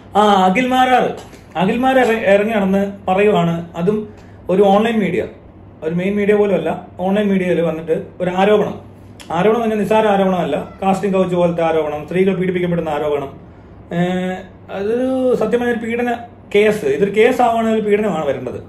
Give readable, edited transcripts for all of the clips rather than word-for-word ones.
ആ അഖിൽമാരാർ ഇറങ്ങി നടന്ന് പറയുവാണ്. അതും ഒരു ഓൺലൈൻ മീഡിയ, ഒരു മെയിൻ മീഡിയ പോലും അല്ല, ഓൺലൈൻ മീഡിയയിൽ വന്നിട്ട് ഒരു ആരോപണം തന്നെ നിസ്സാര ആരോപണമല്ല, കാസ്റ്റിംഗ് കൗച്ച് പോലത്തെ ആരോപണം, സ്ത്രീകൾ പീഡിപ്പിക്കപ്പെടുന്ന ആരോപണം. അതൊരു സത്യമായ ഒരു പീഡന കേസ്, ഇതൊരു കേസ് ആവുകയാണെങ്കിൽ ഒരു പീഡനമാണ് വരേണ്ടത്.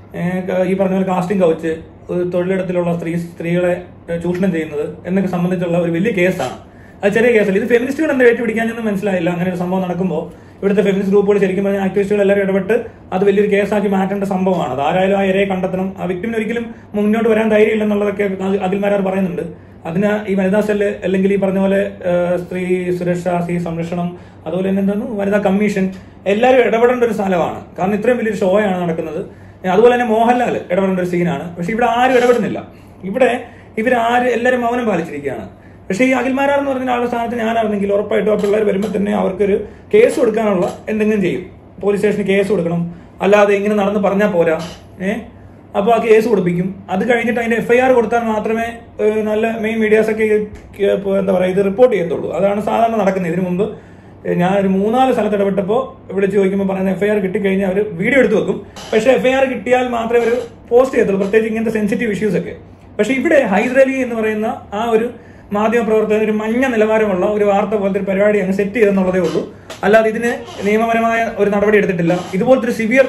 ഈ പറഞ്ഞ പോലെ കാസ്റ്റിംഗ് കൗച്ച്, തൊഴിലിടത്തിലുള്ള സ്ത്രീകളെ ചൂഷണം ചെയ്യുന്നത് എന്നൊക്കെ സംബന്ധിച്ചുള്ള ഒരു വലിയ കേസാണ്. അത് ചെറിയ കേസല്ല. ഇത് ഫെമിനിസ്റ്റുകൾ എന്താ ഏറ്റുപിടിക്കാനൊന്നും മനസ്സിലായില്ല. അങ്ങനെ ഒരു സംഭവം നടക്കുമ്പോൾ ഇവിടുത്തെ ഫെമിനിസ്റ്റ് ഗ്രൂപ്പുകൾ ശരിക്കും പറഞ്ഞാൽ ആക്ടിവിസ്റ്റുകൾ എല്ലാവരും ഇടപെട്ട് അത് വലിയൊരു കേസാക്കി മാറ്റേണ്ട സംഭവമാണ്. അത് ആരായാലും ആ ഇരയെ കണ്ടെത്തണം. ആ വിക്ടിമിന് ഒരിക്കലും മുന്നോട്ട് വരാൻ ധൈര്യമില്ലെന്നുള്ളതൊക്കെ അഖിൽമാരാർ പറയുന്നുണ്ട്. അതിന് ഈ വനിതാ സെല്ല് അല്ലെങ്കിൽ ഈ പറഞ്ഞ പോലെ സ്ത്രീ സുരക്ഷ, സ്ത്രീ സംരക്ഷണം, അതുപോലെ തന്നെ എന്താണ് വനിതാ കമ്മീഷൻ, എല്ലാവരും ഇടപെടേണ്ട ഒരു സ്ഥലമാണ്. കാരണം ഇത്രയും വലിയൊരു ഷോ ആണ് നടക്കുന്നത്. അതുപോലെ തന്നെ മോഹൻലാൽ ഇടപെടേണ്ട ഒരു സീനാണ്. പക്ഷെ ഇവിടെ ആരും ഇടപെടുന്നില്ല. ഇവിടെ എല്ലാവരും മൗനം പാലിച്ചിരിക്കുകയാണ്. പക്ഷേ ഈ അഖിൽമാരാർ എന്ന് പറഞ്ഞ ആളുടെ സ്ഥാനത്ത് ഞാനായിരുന്നെങ്കിൽ ഉറപ്പായിട്ടും ആ പിള്ളേർ വരുമ്പോൾ തന്നെ അവർക്കൊരു കേസ് കൊടുക്കാനുള്ള എന്തെങ്കിലും ചെയ്യും. പോലീസ് സ്റ്റേഷനിൽ കേസ് കൊടുക്കണം. അല്ലാതെ ഇങ്ങനെ നടന്ന് പറഞ്ഞാൽ പോരാ. അപ്പോൾ ആ കേസ് കൊടുപ്പിക്കും. അത് കഴിഞ്ഞിട്ട് അതിന്റെ FIR കൊടുത്താൽ മാത്രമേ നല്ല മെയിൻ മീഡിയാസൊക്കെ എന്താ പറയുക ഇത് റിപ്പോർട്ട് ചെയ്യത്തുള്ളൂ. അതാണ് സാധാരണ നടക്കുന്നത്. ഇതിനു മുമ്പ് ഞാൻ ഒരു 3-4 സ്ഥലത്ത് ഇടപെട്ടപ്പോൾ വിളിച്ച് ചോദിക്കുമ്പോൾ പറയുന്നത് FIR കിട്ടിക്കഴിഞ്ഞാൽ അവർ വീഡിയോ എടുത്ത് വെക്കും. പക്ഷേ FIR കിട്ടിയാൽ മാത്രമേ അവർ പോസ്റ്റ് ചെയ്യത്തുള്ളൂ, പ്രത്യേകിച്ച് ഇങ്ങനത്തെ സെൻസിറ്റീവ് ഇഷ്യൂസ് ഒക്കെ. പക്ഷെ ഇവിടെ ഹൈദരലി എന്ന് പറയുന്ന ആ ഒരു മാധ്യമ പ്രവർത്തകർ ഒരു മഞ്ഞ നിലവാരമുള്ള ഒരു വാർത്ത പോലത്തെ ഒരു പരിപാടി അങ്ങ് സെറ്റ് ചെയ്തെന്നുള്ളതേ ഉള്ളൂ. അല്ലാതെ ഇതിന് നിയമപരമായ ഒരു നടപടി എടുത്തിട്ടില്ല. ഇതുപോലത്തെ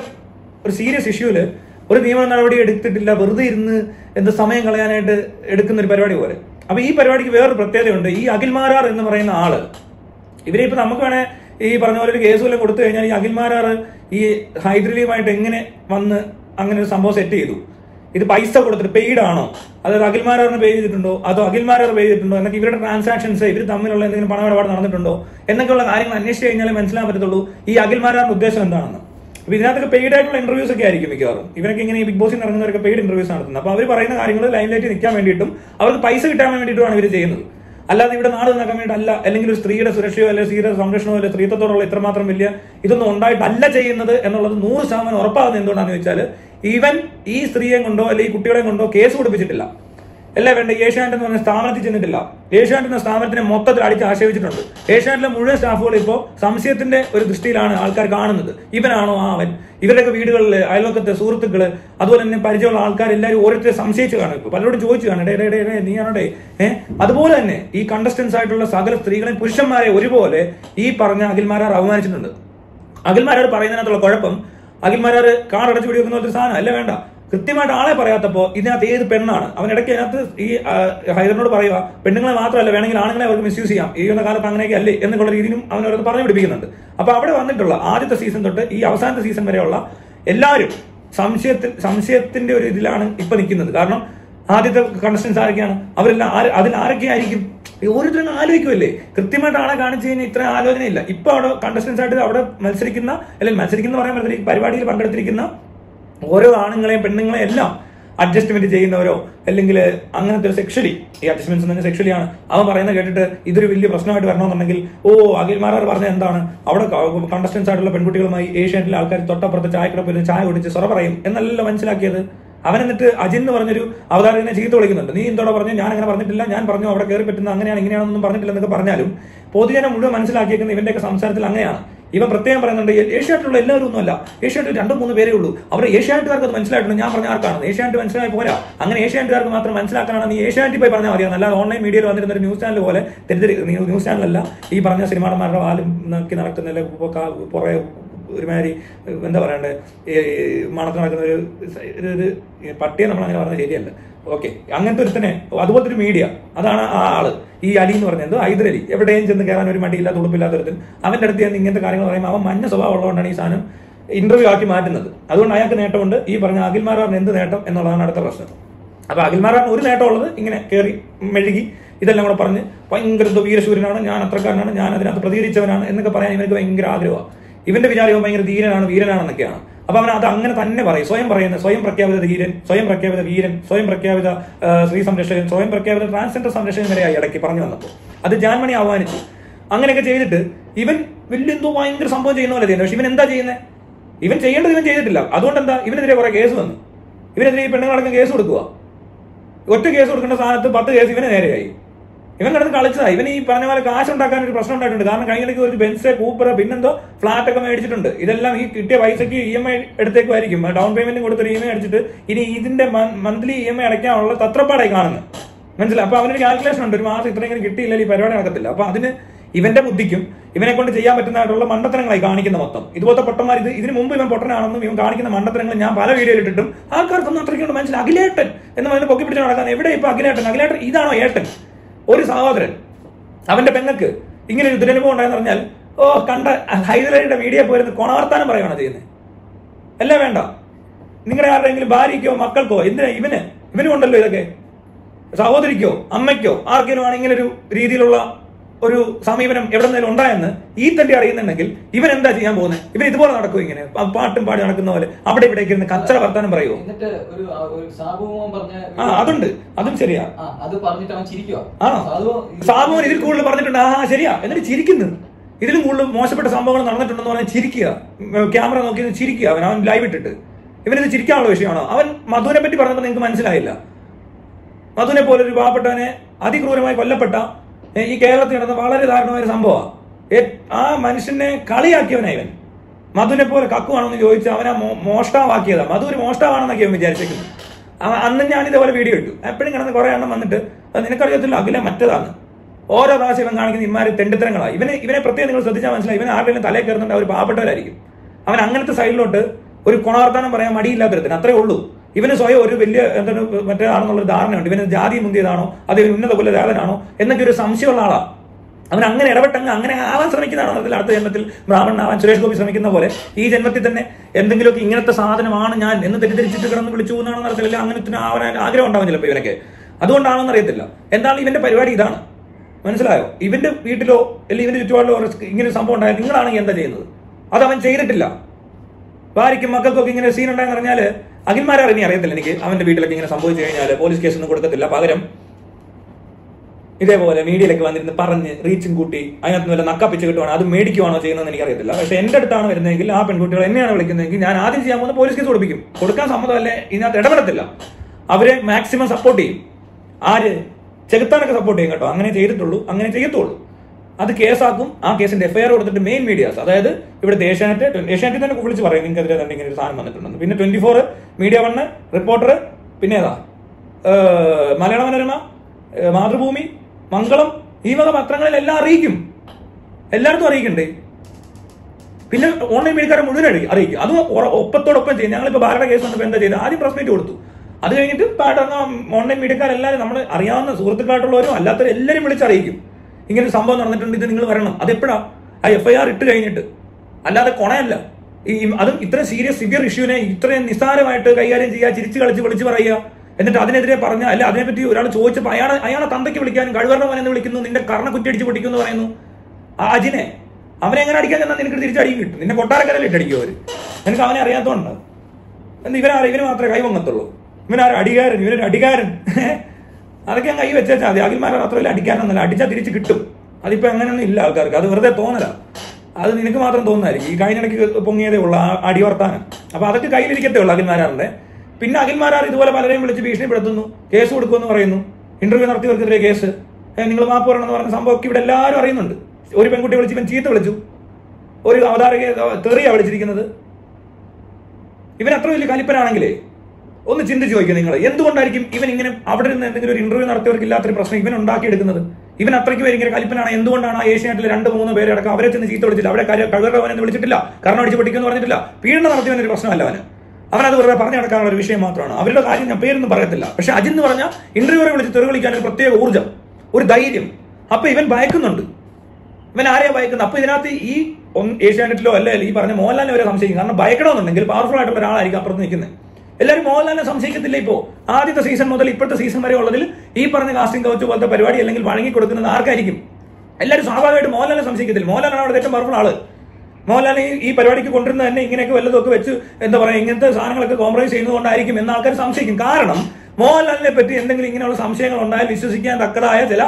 ഒരു സീരിയസ് ഇഷ്യൂല് ഒരു നിയമ നടപടി എടുത്തിട്ടില്ല. വെറുതെ ഇരുന്ന് എന്ത് സമയം കളയാനായിട്ട് എടുക്കുന്ന ഒരു പരിപാടി പോലെ. അപ്പൊ ഈ പരിപാടിക്ക് വേറൊരു പ്രത്യേകതയുണ്ട്. ഈ അഖിൽമാരാർ എന്ന് പറയുന്ന ആള്, ഇവരെ ഇപ്പൊ നമുക്ക് വേണേ ഈ പറഞ്ഞ പോലെ ഒരു കേസ് വല്ലതും കൊടുത്തു കഴിഞ്ഞാൽ ഈ അഖിൽമാരാർ ഈ ഹൈദരലിയുമായിട്ട് എങ്ങനെ വന്ന് അങ്ങനെ ഒരു സംഭവം സെറ്റ് ചെയ്തു, ഇത് പൈസ കൊടുത്തിട്ട് പെയ്ഡ് ആണോ, അതായത് അഖിൽമാരാറിന് പേ ചെയ്തിട്ടുണ്ടോ, അതോ അഖിൽമാരാർ പേ ചെയ്തിട്ടുണ്ടോ എന്നൊക്കെ, ഇവരുടെ ട്രാൻസാക്ഷൻസ് ഇവർ തമ്മിലുള്ള എന്തെങ്കിലും പണമിടപാട് നടന്നിട്ടുണ്ടോ എന്നൊക്കെയുള്ള കാര്യങ്ങൾ അന്വേഷിച്ച് കഴിഞ്ഞാലേ മനസ്സിലാൻ പറ്റത്തുള്ളൂ ഈ അഖിൽമാരാറിന്റെ ഉദ്ദേശം എന്താണെന്ന്. അപ്പൊ ഇതിനകത്തൊക്കെ പെയ്ഡ് ആയിട്ടുള്ള ഇന്റർവ്യൂസ് ഒക്കെ ആയിരിക്കും മിക്കവാറും. ഇവരൊക്കെ ഇങ്ങനെ ഈ ബിഗ് ബോസിൽ ഇറങ്ങുന്നവരൊക്കെ പെയ്ഡ് ഇന്റർവ്യൂസ് നടത്തുന്നത്. അപ്പൊ അവർ പറയുന്ന കാര്യങ്ങൾ ലൈനിലായിട്ട് നിൽക്കാൻ വേണ്ടിയിട്ടും അവർക്ക് പൈസ കിട്ടാൻ വേണ്ടിയിട്ടുമാണ് ഇവർ ചെയ്യുന്നത്. അല്ലാതെ ഇവിടെ നാട് നിൽക്കാൻ വേണ്ടിയിട്ടല്ല, അല്ലെങ്കിൽ ഒരു സ്ത്രീയുടെ സുരക്ഷയോ അല്ലെങ്കിൽ സ്ത്രീയുടെ സംരക്ഷണമോ അല്ലെങ്കിൽ സ്ത്രീത്വത്തോടുള്ള ഇത്രമാത്രം വലിയ ഇതൊന്നും ഉണ്ടായിട്ടല്ല ചെയ്യുന്നത് എന്നുള്ളത് 100% ഉറപ്പാകുന്നത് എന്തുകൊണ്ടാണെന്ന് വെച്ചാൽ ഈവൻ ഈ സ്ത്രീയെ കൊണ്ടോ അല്ലെങ്കിൽ ഈ കുട്ടികളെ കൊണ്ടോ കേസ് കൊടുപ്പിച്ചിട്ടില്ല. അല്ല വേണ്ട, ഏഷ്യാനെറ്റ് എന്ന് പറഞ്ഞ സ്ഥാപനത്തിൽ ചെന്നിട്ടില്ല. ഏഷ്യാനെറ്റ് എന്ന സ്ഥാപനത്തിനെ മൊത്തത്തിൽ അടിച്ച് ആക്ഷേപിച്ചിട്ടുണ്ട്. ഏഷ്യാനെറ്റിലെ മുഴുവൻ സ്റ്റാഫുകൾ ഇപ്പോൾ സംശയത്തിന്റെ ഒരു ദൃഷ്ടിയിലാണ് ആൾക്കാർ കാണുന്നത്. ഇവനാണോ അവൻ? ഇവരുടെയൊക്കെ വീടുകളിൽ അയൽവക്കത്തെ സുഹൃത്തുക്കള്, അതുപോലെ തന്നെ പരിചയമുള്ള ആൾക്കാർ എല്ലാവരും ഓരോരുത്തരെ സംശയിച്ച് കാണും. ഇപ്പൊ പലരോടും ചോദിച്ചു കാണും, നീയാണോടെ അതുപോലെ തന്നെ ഈ കണ്ടസ്റ്റൻസ് ആയിട്ടുള്ള സകല സ്ത്രീകളെ പുരുഷന്മാരെ ഒരുപോലെ ഈ പറഞ്ഞ അഖിൽമാരാർ അവമാനിച്ചിട്ടുണ്ട്. അഖിൽമാരാർ പറയുന്നതിനകത്തുള്ള കുഴപ്പം, അഖിൽമാരാർ കാടടച്ചു പിടിക്കുന്ന ഒരു സാധനം അല്ല, വേണ്ട, കൃത്യമായിട്ട് ആളെ പറയാത്തപ്പോ ഇതിനകത്ത് ഏത് പെണ്ണാണ് അവൻ ഇടയ്ക്ക് അതിനകത്ത് ഈ ഹൈദറിനോട് പറയുക പെണ്ണുങ്ങളെ മാത്രമല്ല വേണമെങ്കിൽ ആണുങ്ങളെ അവർക്ക് മിസ്യൂസ് ചെയ്യാം, ഈ ഒരു കാലത്ത് അങ്ങനെയൊക്കെ അല്ലേ എന്നുള്ള രീതിയിലും അവനവരത് പറഞ്ഞു പിടിപ്പിക്കുന്നുണ്ട്. അപ്പൊ അവിടെ വന്നിട്ടുള്ള ആദ്യത്തെ സീസൺ തൊട്ട് ഈ അവസാനത്തെ സീസൺ വരെയുള്ള എല്ലാവരും സംശയത്തിന്റെ ഒരു ഇതിലാണ് ഇപ്പൊ നിൽക്കുന്നത്. കാരണം ആദ്യത്തെ കണ്ടസ്റ്റൻസ് ആരൊക്കെയാണ്, അവരെല്ലാം അതിൽ ആരൊക്കെയായിരിക്കും ഓരോരുത്തരും ആലോചിക്കുമല്ലേ. കൃത്യമായിട്ട് ആളെ കാണിച്ചു കഴിഞ്ഞാൽ ഇത്ര ആലോചനയില്ല. ഇപ്പൊ അവിടെ കണ്ടസ്റ്റൻസ് ആയിട്ട് അവിടെ മത്സരിക്കുന്ന പറയാൻ പറ്റില്ല, ഈ പരിപാടിയിൽ പങ്കെടുത്തിരിക്കുന്ന ഓരോ ആണുങ്ങളെയും പെണ്ണുങ്ങളെയും എല്ലാം അഡ്ജസ്റ്റ്മെന്റ് ചെയ്യുന്നവരോ അല്ലെങ്കിൽ അങ്ങനത്തെ ഒരു സെക്ഷലി, ഈ അഡ്ജസ്റ്റ്മെന്റ്സ് തന്നെ സെക്ഷലി ആണ്, അവൻ പറയുന്നത് കേട്ടിട്ട് ഇതൊരു വലിയ പ്രശ്നമായിട്ട് വരണമെന്നുണ്ടെങ്കിൽ അഖിൽമാരാർ പറഞ്ഞ എന്താണ്, അവിടെ കണ്ടസ്റ്റൻസ് ആയിട്ടുള്ള പെൺകുട്ടികളുമായി ഏഷ്യാനെറ്റിലെ ആൾക്കാർ തൊട്ടപ്പുറത്ത് ചായക്കടപ്പിൽ ചായ കുടിച്ച് സൊറ പറയും എന്നല്ല മനസ്സിലാക്കിയത്. അവൻ എന്നിട്ട് അജിൻ എന്ന് പറഞ്ഞൊരു അവതാരകനെ ചീത്ത വിളിക്കുന്നുണ്ട്. നീ എന്തോടെ പറഞ്ഞു, ഞാൻ അങ്ങനെ പറഞ്ഞിട്ടില്ല, ഞാൻ പറഞ്ഞു അവിടെ കയറി പറ്റുന്ന അങ്ങനെയാണ് ഇങ്ങനെയാണെന്നൊന്നും പറഞ്ഞിട്ടില്ല എന്നൊക്കെ പറഞ്ഞാലും പൊതുജനം മുഴുവൻ മനസ്സിലാക്കിയിരിക്കുന്ന ഇവന്റെയൊക്കെ സംസാരത്തിൽ അങ്ങനെയാണ്. ഇവൻ പ്രത്യേകം പറയുന്നുണ്ട് ഏഷ്യാനെറ്റിലുള്ള എല്ലാവരും ഒന്നുമല്ല, ഏഷ്യാനെറ്റ് 2-3 പേരേ ഉള്ളൂ, അവിടെ ഏഷ്യാനെറ്റുകാർക്ക് അത് മനസ്സിലായിട്ടുണ്ട്, ഞാൻ പറഞ്ഞ ആർക്കാണ് ഏഷ്യാനെറ്റ് മനസ്സിലായി പോരാ, അങ്ങനെ ഏഷ്യാനെറ്റുകാർക്ക് മാത്രം മനസ്സിലാക്കാനാണ് നീ ഏഷ്യാനെറ്റിൽ പോയി പറഞ്ഞാൽ മതിയാണ്. അല്ലാതെ ഓൺലൈൻ മീഡിയയിൽ വന്നിരുന്ന ഒരു ന്യൂസ് ചാനൽ പോലെ ന്യൂസ് ചാനലല്ല ഈ പറഞ്ഞ സിനിമാടന്മാരുടെ വാലും നോക്കി നടക്കുന്ന പുറകെ ഒരുമാതിരി എന്താ പറയണ്ടേ മണത്ത് നടക്കുന്ന ഒരു പട്ടിയെ നമ്മൾ അങ്ങനെ പറഞ്ഞാൽ ശരിയല്ല. ഓക്കെ, അങ്ങനത്തെ ഒരുത്തനെ അതുപോലത്തെ ഒരു മീഡിയ, അതാണ് ആ ആള് ഈ അലി എന്ന് പറഞ്ഞത്. ഹൈദരലി എവിടെയും ചെന്ന് കയറാൻ ഒരു മടിയില്ലാത്ത ഉടുപ്പില്ലാത്ത ഒരുത്തൻ. അവന്റെ അടുത്ത് ചെന്ന് ഇങ്ങനത്തെ കാര്യങ്ങൾ പറയുമ്പോൾ അവൻ മഞ്ഞ സ്വഭാവം ഉള്ളതുകൊണ്ടാണ് ഈ സാധനം ഇന്റർവ്യൂ ആക്കി മാറ്റുന്നത്. അതുകൊണ്ട് അയാൾക്ക് നേട്ടമുണ്ട്, ഈ പറഞ്ഞ അഖിൽമാരാറിന് എന്ത് നേട്ടം എന്നുള്ളതാണ് അടുത്ത പ്രശ്നം. അപ്പൊ അഖിൽമാരാറിന് ഒരു നേട്ടമുള്ളത് ഇങ്ങനെ കയറി മെഴുകി ഇതെല്ലാം കൂടെ പറഞ്ഞ് ഭയങ്കര വീരശൂരനാണ്, ഞാൻ അത്രക്കാരനാണ്, ഞാൻ അതിനകത്ത് പ്രതികരിച്ചവനാണ് എന്നൊക്കെ പറയാൻ ഇവർക്ക് ഭയങ്കര ആഗ്രഹമാണ്. ഇവന്റെ വിചാരവും ഭയങ്കര ധീരനാണ്, വീരനാണെന്നൊക്കെയാണ്. അപ്പൊ അവൻ അത് അങ്ങനെ തന്നെ പറയും, സ്വയം പ്രഖ്യാപിത ധീരൻ, സ്വയം പ്രഖ്യാപിത വീരൻ, സ്വയം പ്രഖ്യാപിത സ്ത്രീ സംരക്ഷകൻ, സ്വയം പ്രഖ്യാപിത ട്രാൻസ്ജെൻഡർ സംരക്ഷകൻ വരെയായി ഇടയ്ക്ക് പറഞ്ഞു വന്നപ്പോൾ അത് ജാൻമണി ആഹ്വാനിച്ചു. അങ്ങനെയൊക്കെ ചെയ്തിട്ട് ഇവൻ വലിയ എന്തോ ഭയങ്കര സംഭവം ചെയ്യുന്ന പോലെ ചെയ്യുന്നത്. പക്ഷെ ഇവൻ എന്താ ചെയ്യുന്നത്? ഇവൻ ചെയ്യേണ്ടത് ഇവൻ ചെയ്തിട്ടില്ല. അതുകൊണ്ട് എന്താ ഇവനെതിരെ കുറെ കേസ് വന്നു. ഇവനെതിരെ ഈ പെണ്ണുങ്ങളടക്കം കേസ് കൊടുക്കുക. ഒറ്റ കേസ് കൊടുക്കേണ്ട സ്ഥാനത്ത് 10 കേസ് ഇവന് നേരെയായി. ഇവൻ കിടന്ന് കളിച്ചതാ. ഇവൻ ഈ പറഞ്ഞ പോലെ കാശുണ്ടാക്കാൻ ഒരു പ്രശ്നം ഉണ്ടായിട്ടുണ്ട്. കാരണം കഴിഞ്ഞിടയ്ക്ക് ഒരു ബെൻസ്, കൂപ്പർ, പിന്നെന്തോ ഫ്ലാറ്റ് ഒക്കെ മേടിച്ചിട്ടുണ്ട്. ഇതെല്ലാം ഈ കിട്ടിയ പൈസക്ക് EMI എടുത്തേക്കുമായിരിക്കും. ഡൗൺ പേയ്മെന്റ് കൊടുത്തൊരു EMI അടിച്ചിട്ട് ഇനി ഇതിന്റെ മന്ത്ലി EMI അടയ്ക്കാനുള്ള തത്രപ്പാടായി കാണുന്നത്. മനസ്സിലായി? അപ്പൊ അവനൊരു കാൽക്കുലേഷൻ ഉണ്ട്, ഒരു മാസം ഇത്രയെങ്കിലും കിട്ടിയില്ലെങ്കിൽ ഈ പരിപാടി നടക്കത്തില്ല. അപ്പൊ അതിന് ഇവന്റെ ബുദ്ധിക്കും ഇവനെ കൊണ്ട് ചെയ്യാൻ പറ്റുന്നതായിട്ടുള്ള മണ്ടത്തരങ്ങളായി കാണിക്കുന്ന മൊത്തം. ഇതുപോലത്തെ പൊട്ടന്മാർ ഇതിന് മുമ്പ് ഇവൻ പൊട്ടനാണെന്നും ഇവൻ കാണിക്കുന്ന മണ്ടത്തരങ്ങൾ ഞാൻ പല വീഡിയോയിൽ ഇട്ടിട്ടും ആൾക്കാർക്കൊന്നും അത്രയ്ക്കൊണ്ട് മനസ്സിലായി. അഖിലേട്ടൻ എന്ന് പറഞ്ഞ് പൊക്കി പിടിച്ച് നടക്കാൻ എവിടെ ഇപ്പൊ അഖിലേട്ടൻ? അഖിലേട്ടൻ ഇതാണോ ഏട്ടൻ? ഒരു സഹോദരൻ അവന്റെ പെങ്ങൾക്ക് ഇങ്ങനെ ഒരു ദുരനുഭവം ഉണ്ടായെന്ന് പറഞ്ഞാൽ കണ്ട ഹൈദരാലിയുടെ മീഡിയ പോയിരുന്ന് കൊണവർത്താനം പറയുകയാണ് ചെയ്യുന്നത്. അല്ല വേണ്ട, നിങ്ങളുടെ ആരുടെയെങ്കിലും ഭാര്യയ്ക്കോ മക്കൾക്കോ എന്തിനാ ഇവനും ഉണ്ടല്ലോ ഇതൊക്കെ. സഹോദരിക്കോ അമ്മയ്ക്കോ ആർക്കെങ്കിലും ആണ് ഇങ്ങനെ ഒരു രീതിയിലുള്ള ഒരു സമീപനം എവിടെ നിന്നും ഉണ്ടായെന്ന് ഈ തന്നെ അറിയുന്നുണ്ടെങ്കിൽ ഇവൻ എന്താ ചെയ്യാൻ പോകുന്നത്? ഇവൻ ഇതുപോലെ നടക്കും, ഇങ്ങനെ പാട്ടും പാടി നടക്കുന്ന പോലെ അവിടെ ഇവിടേക്ക് ഇരുന്ന് കച്ചറ വർത്താനം പറയുമോ? അതുണ്ട്, അതും ശരിയാ. ആണോ? സാബുമോൻ ഇതിൽ കൂടുതൽ പറഞ്ഞിട്ടുണ്ട്. ശരിയാ. എന്നിട്ട് ചിരിക്കുന്നു. ഇതിലും കൂടുതൽ മോശപ്പെട്ട സംഭവങ്ങൾ നടന്നിട്ടുണ്ടെന്ന് പറഞ്ഞാൽ ചിരിക്കുക, ക്യാമറ നോക്കി ചിരിക്കുക. അവൻ ലൈവ് ഇട്ടിട്ട് ഇവനിത് ചിരിക്കാനുള്ള വിഷയമാണോ? അവൻ മധുവിനെ പറ്റി പറഞ്ഞപ്പോൾ നിങ്ങൾക്ക് മനസ്സിലായില്ല. മധുവിനെ പോലെ ഒരു പാവപ്പെട്ടവനെ അതിക്രൂരമായി കൊല്ലപ്പെട്ട ഈ കേരളത്തിൽ നടന്ന വളരെ ദാരുണമായ ഒരു സംഭവമാണ്. ആ മനുഷ്യനെ കളിയാക്കിയവനാ ഇവൻ. മധുവിനെ പോലെ കക്കുവാണോ എന്ന് ചോദിച്ചാൽ അവനെ മോഷ്ടാവാക്കിയതാ. മധു ഒരു മോഷ്ടാവാണെന്നൊക്കെ അവൻ വിചാരിച്ചേക്കുന്നത്. അന്ന് ഞാൻ ഇതേപോലെ വീഡിയോ ഇട്ടു. എപ്പോഴും കിടന്ന് കുറെ എണ്ണം വന്നിട്ട് നിനക്കറിയത്തില്ല അഖില മറ്റേതാണ്. ഓരോ പ്രാവശ്യം ഇവൻ കാണിക്കുന്ന ഇമാര് തെണ്ടിത്തരങ്ങളാണ്. ഇവനെ പ്രത്യേകം നിങ്ങൾ ശ്രദ്ധിച്ചാൽ മനസ്സിലായി. ഇവൻ ആരുടെയും തലയിൽ കയറുന്നുണ്ട് അവർ പാവപ്പെട്ടവരായിരിക്കും. അവൻ അങ്ങനത്തെ സൈഡിലോട്ട് ഒരു കൊണവർത്താനം പറയാൻ മടിയില്ലാത്തരത്തിന് അത്രേ ഉള്ളൂ. ഇവന് സ്വയം ഒരു വലിയ എന്താണ് മറ്റേ ആണെന്നുള്ള ധാരണയുണ്ട്. ഇവന് ജാതി മുന്തിയതാണോ അത് ഇവൻ ഉന്നത കുലജാതനാണോ എന്നൊക്കെ ഒരു സംശയമുള്ള ആളാണ്. അവൻ അങ്ങനെ ഇടപെട്ടങ്ങ് അങ്ങനെ ആവാൻ ശ്രമിക്കുന്നതാണോ? അതിൽ അടുത്ത ജന്മത്തിൽ ബ്രാഹ്മണനാവാൻ സുരേഷ് ഗോപി ശ്രമിക്കുന്ന പോലെ ഈ ജന്മത്തിൽ തന്നെ എന്തെങ്കിലുമൊക്കെ ഇങ്ങനത്തെ സാധനമാണ് ഞാൻ എന്ന് തെറ്റിദ്ധരിച്ചിട്ട് കിടന്ന് വിളിച്ചു എന്നാണെന്ന് അറിയത്തില്ല. അങ്ങനത്തെ ആവാൻ ആഗ്രഹം ഉണ്ടാവും ചിലപ്പോൾ ഇവനൊക്കെ. അതുകൊണ്ടാണോന്ന് അറിയത്തില്ല. എന്താണ് ഇവന്റെ പരിപാടി? ഇതാണ്. മനസ്സിലായോ? ഇവന്റെ വീട്ടിലോ അല്ലെങ്കിൽ ഇവന്റെ ചുറ്റുപാടിലോ ഇങ്ങനെ സംഭവം ഉണ്ടായാൽ നിങ്ങളാണെങ്കിൽ എന്താ ചെയ്യുന്നത്? അത് അവൻ ചെയ്തിട്ടില്ല. ഭാര്യയ്ക്കും മക്കൾക്കൊക്കെ ഇങ്ങനെ സീൻ ഉണ്ടായെന്ന് പറഞ്ഞാൽ അഖിൽമാരെ ഇനി അറിയത്തില്ല എനിക്ക്. അവന്റെ വീട്ടിലൊക്കെ ഇങ്ങനെ സംഭവിച്ചു കഴിഞ്ഞാൽ പോലീസ് കേസൊന്നും കൊടുക്കത്തില്ല. പകരം ഇതേപോലെ മീഡിയയിലൊക്കെ വന്നിരുന്ന് പറഞ്ഞ് റീച്ചും കൂട്ടി അതിനകത്ത് വല്ല നക്കാപ്പിച്ച് കിട്ടുവാണോ അത് മേടിക്കുവാണോ ചെയ്യുന്നതെന്ന് എനിക്കറിയത്തില്ല. പക്ഷെ എന്റെ അടുത്താണ് വരുന്നതെങ്കിൽ ആ പെൺകുട്ടികൾ എന്നെയാണ് വിളിക്കുന്നതെങ്കിൽ ഞാൻ ആദ്യം ചെയ്യാൻ പോകുന്ന പോലീസ് കേസ് കൊടുപ്പിക്കും. കൊടുക്കാൻ സമ്മതമല്ലേ ഇതിനകത്ത് ഇടപെടത്തില്ല. അവരെ മാക്സിമം സപ്പോർട്ട് ചെയ്യും. ആര്? ചെകുത്താനൊക്കെ സപ്പോർട്ട് ചെയ്യും കേട്ടോ. അങ്ങനെ ചെയ്തിട്ടുള്ളൂ, അങ്ങനെ ചെയ്യത്തുള്ളൂ. അത് കേസാക്കും. ആ കേസിന്റെ FIR കൊടുത്തിട്ട് മെയിൻ മീഡിയാസ്, അതായത് ഇവിടുത്തെ ഏഷ്യാനെറ്റ് തന്നെ വിളിച്ച് പറയും നിങ്ങൾക്കെതിരെ തന്നെ ഇങ്ങനെ ഒരു സാധനം വന്നിട്ടുണ്ടെന്ന്. പിന്നെ 24, മീഡിയ 1, റിപ്പോർട്ടർ, പിന്നെ ഏതാ മലയാള മനോരമ, മാതൃഭൂമി, മംഗളം, ഈ വക പത്രങ്ങളിലെല്ലാം അറിയിക്കും. എല്ലായിടത്തും അറിയിക്കണ്ടേ? പിന്നെ ഓൺലൈൻ മീഡിയക്കാരെ മുഴുവൻ അറിയിക്കും. അതും ഒപ്പത്തോടൊപ്പം ചെയ്യും. ഞങ്ങളിപ്പോൾ ഭാരത കേസ് വന്നപ്പോൾ എന്താ ചെയ്തത്? ആദ്യം പ്രസ് മീറ്റ് കൊടുത്തു. അത് കഴിഞ്ഞിട്ട് ഓൺലൈൻ മീഡിയക്കാരെല്ലാവരും നമ്മൾ അറിയാവുന്ന സുഹൃത്തുക്കളായിട്ടുള്ളവരും അല്ലാത്തവരും എല്ലാവരും വിളിച്ചറിയിക്കും. ഇങ്ങനെ ഒരു സംഭവം നടന്നിട്ടുണ്ട്, ഇത് നിങ്ങൾ വരണം. അതെപ്പോഴാ? ആ FIR ഇട്ട് കഴിഞ്ഞിട്ട്. അല്ലാതെ കൊണയല്ല. അതും ഇത്ര സിവിയർ ഇഷ്യൂവിനെ ഇത്രയും നിസ്സാരമായിട്ട് കൈകാര്യം ചെയ്യുക, ചിരിച്ചു കളിച്ച് വിളിച്ച് പറയുക, എന്നിട്ട് അതിനെതിരെ പറഞ്ഞ അല്ല അതിനെപ്പറ്റി ഒരാൾ ചോദിച്ചപ്പോൾ അയാളെ തന്തയ്ക്ക് വിളിക്കാനും കഴിവറ മോനെന്ന് വിളിക്കുന്നു, നിന്റെ കർണ കുറ്റിയടിച്ച് പൊട്ടിക്കുന്നു പറയുന്നു. ആ അജിനെ അവനെ എങ്ങനെ അടിക്കാൻ ചെന്നാൽ നിനക്ക് തിരിച്ചടിയും കിട്ടും. നിന്നെ കൊട്ടാരക്കരയിൽ ഇട്ടടിക്കും അവര്. നിനക്ക് അവനെ അറിയാത്തതുകൊണ്ട് ഇവന് മാത്രമേ കൈ പൊങ്ങത്തുള്ളൂ. ഇവനാരും അടികാരൻ, ഇവനൊരു അടികാരൻ. അതൊക്കെ ഞാൻ കൈ വെച്ചാൽ മതി. അഖിൽമാരെ മാത്രമല്ല അടിക്കാനൊന്നുമല്ല, അടിച്ചാൽ തിരിച്ച് കിട്ടും. അതിപ്പോ അങ്ങനെയൊന്നും ഇല്ല ആൾക്കാർക്ക്. അത് വെറുതെ തോന്നല. അത് നിനക്ക് മാത്രം തോന്നുന്നതായിരിക്കും. ഈ കഴിഞ്ഞിടയ്ക്ക് പൊങ്ങിയതേ ഉള്ള അടിവർത്താനം. അപ്പൊ അതൊക്കെ കയ്യിലിരിക്കത്തേ ഉള്ളൂ അഖിൽമാരാറിന്റെ. പിന്നെ അഖിൽമാരാർ ഇതുപോലെ പലരെയും വിളിച്ച് ഭീഷണിപ്പെടുത്തുന്നു, കേസ് കൊടുക്കുമെന്ന് പറയുന്നു, ഇന്റർവ്യൂ നടത്തിയവർക്കെതിരെ കേസ്, നിങ്ങൾ മാപ്പ് പറയണമെന്ന് പറഞ്ഞ സംഭവമൊക്കെ ഇവിടെ എല്ലാവരും അറിയുന്നുണ്ട്. ഒരു പെൺകുട്ടി വിളിച്ച് ഇവൻ ചീത്ത വിളിച്ചു, ഒരു അവതാരകയെ തെറിയാ വിളിച്ചിരിക്കുന്നത്. ഇവൻ അത്ര വലിയ കലിപ്പനാണെങ്കിലേ ഒന്ന് ചിന്തിച്ച് നോക്കുക നിങ്ങൾ. എന്തുകൊണ്ടായിരിക്കും ഇവൻ ഇങ്ങനെ അവിടെ നിന്ന് എന്തെങ്കിലും ഒരു ഇന്റർവ്യൂ നടത്തിയവർക്ക് ഇല്ലാത്തൊരു പ്രശ്നം ഇവൻ ഉണ്ടാക്കിയെടുക്കുന്നത്? ഇവൻ അത്രയ്ക്ക് പേര് ഇങ്ങനെ കലിപ്പനാണ്. എന്തുകൊണ്ടാണ് ആ ഏഷ്യാനെറ്റിൽ 2-3 പേരെ അടക്കം അവരെ ചെന്ന് ചീത്ത വിളിച്ചില്ല, അവിടെ കഴിവറവനെന്ന് വിളിച്ചിട്ടില്ല, കർണം അടിച്ച് പൊട്ടിക്കുമെന്ന് പറഞ്ഞിട്ടില്ല, പീഡനം നടത്തിയവനൊരു പ്രശ്നമല്ല അവനത് വെറുതെ പറഞ്ഞു നടക്കാനുള്ള ഒരു വിഷയം മാത്രമാണ്. അവരുടെ കാര്യം ഞാൻ പേരൊന്നും പറയത്തില്ല. പക്ഷെ അജിൻ എന്ന് പറഞ്ഞാൽ ഇന്റർവ്യൂറെ വിളിച്ച് തെറി വിളിക്കാൻ ഒരു പ്രത്യേക ഊർജ്ജം, ഒരു ധൈര്യം. അപ്പൊ ഇവൻ ഭയക്കുന്നുണ്ട്. ഇവൻ ആരെയാ ഭയക്കുന്നത്? അപ്പൊ ഇതിനകത്ത് ഈ ഏഷ്യാനെറ്റിലോ അല്ല ഈ പറഞ്ഞ മോഹൻലാലിനെ വരെ സംശയിക്കും. കാരണം ഭയക്കണമെന്നുണ്ടെങ്കിൽ പവർഫുൾ ആയിട്ടുള്ള ഒരാളായിരിക്കും അപ്പുറത്ത് നിൽക്കുന്നത്. എല്ലാവരും മോഹൻലാലിനെ സംശയിക്കത്തില്ല. ഇപ്പോ ആദ്യത്തെ സീസൺ മുതൽ ഇപ്പോഴത്തെ സീസൺ വരെ ഉള്ളതിൽ ഈ പറഞ്ഞ കാസ്റ്റിംഗ് കൗച്ച് പോലത്തെ പരിപാടി അല്ലെങ്കിൽ വഴങ്ങി കൊടുക്കുന്നത് ആർക്കായിരിക്കും? എല്ലാവരും സ്വാഭാവികമായിട്ട് മോഹൻലാലിനെ സംശയിക്കത്തില്ല. മോഹൻലാലാണ് അവിടെ ഏറ്റവും പവർഫുൾ ആള്. മോഹൻലാലിനെ ഈ പരിപാടിക്ക് കൊണ്ടുവരുന്നത് തന്നെ ഇങ്ങനെയൊക്കെ വല്ലതൊക്കെ വെച്ച് എന്താ പറയുക ഇങ്ങനത്തെ സാധനങ്ങളൊക്കെ കോംപ്രമൈസ് ചെയ്യുന്നതുകൊണ്ടായിരിക്കും എന്ന് ആൾക്കാർ സംശയിക്കും. കാരണം മോഹൻലാലിനെ പറ്റി എന്തെങ്കിലും ഇങ്ങനെയുള്ള സംശയങ്ങൾ ഉണ്ടായാൽ വിശ്വസിക്കാൻ തക്കതായ ചില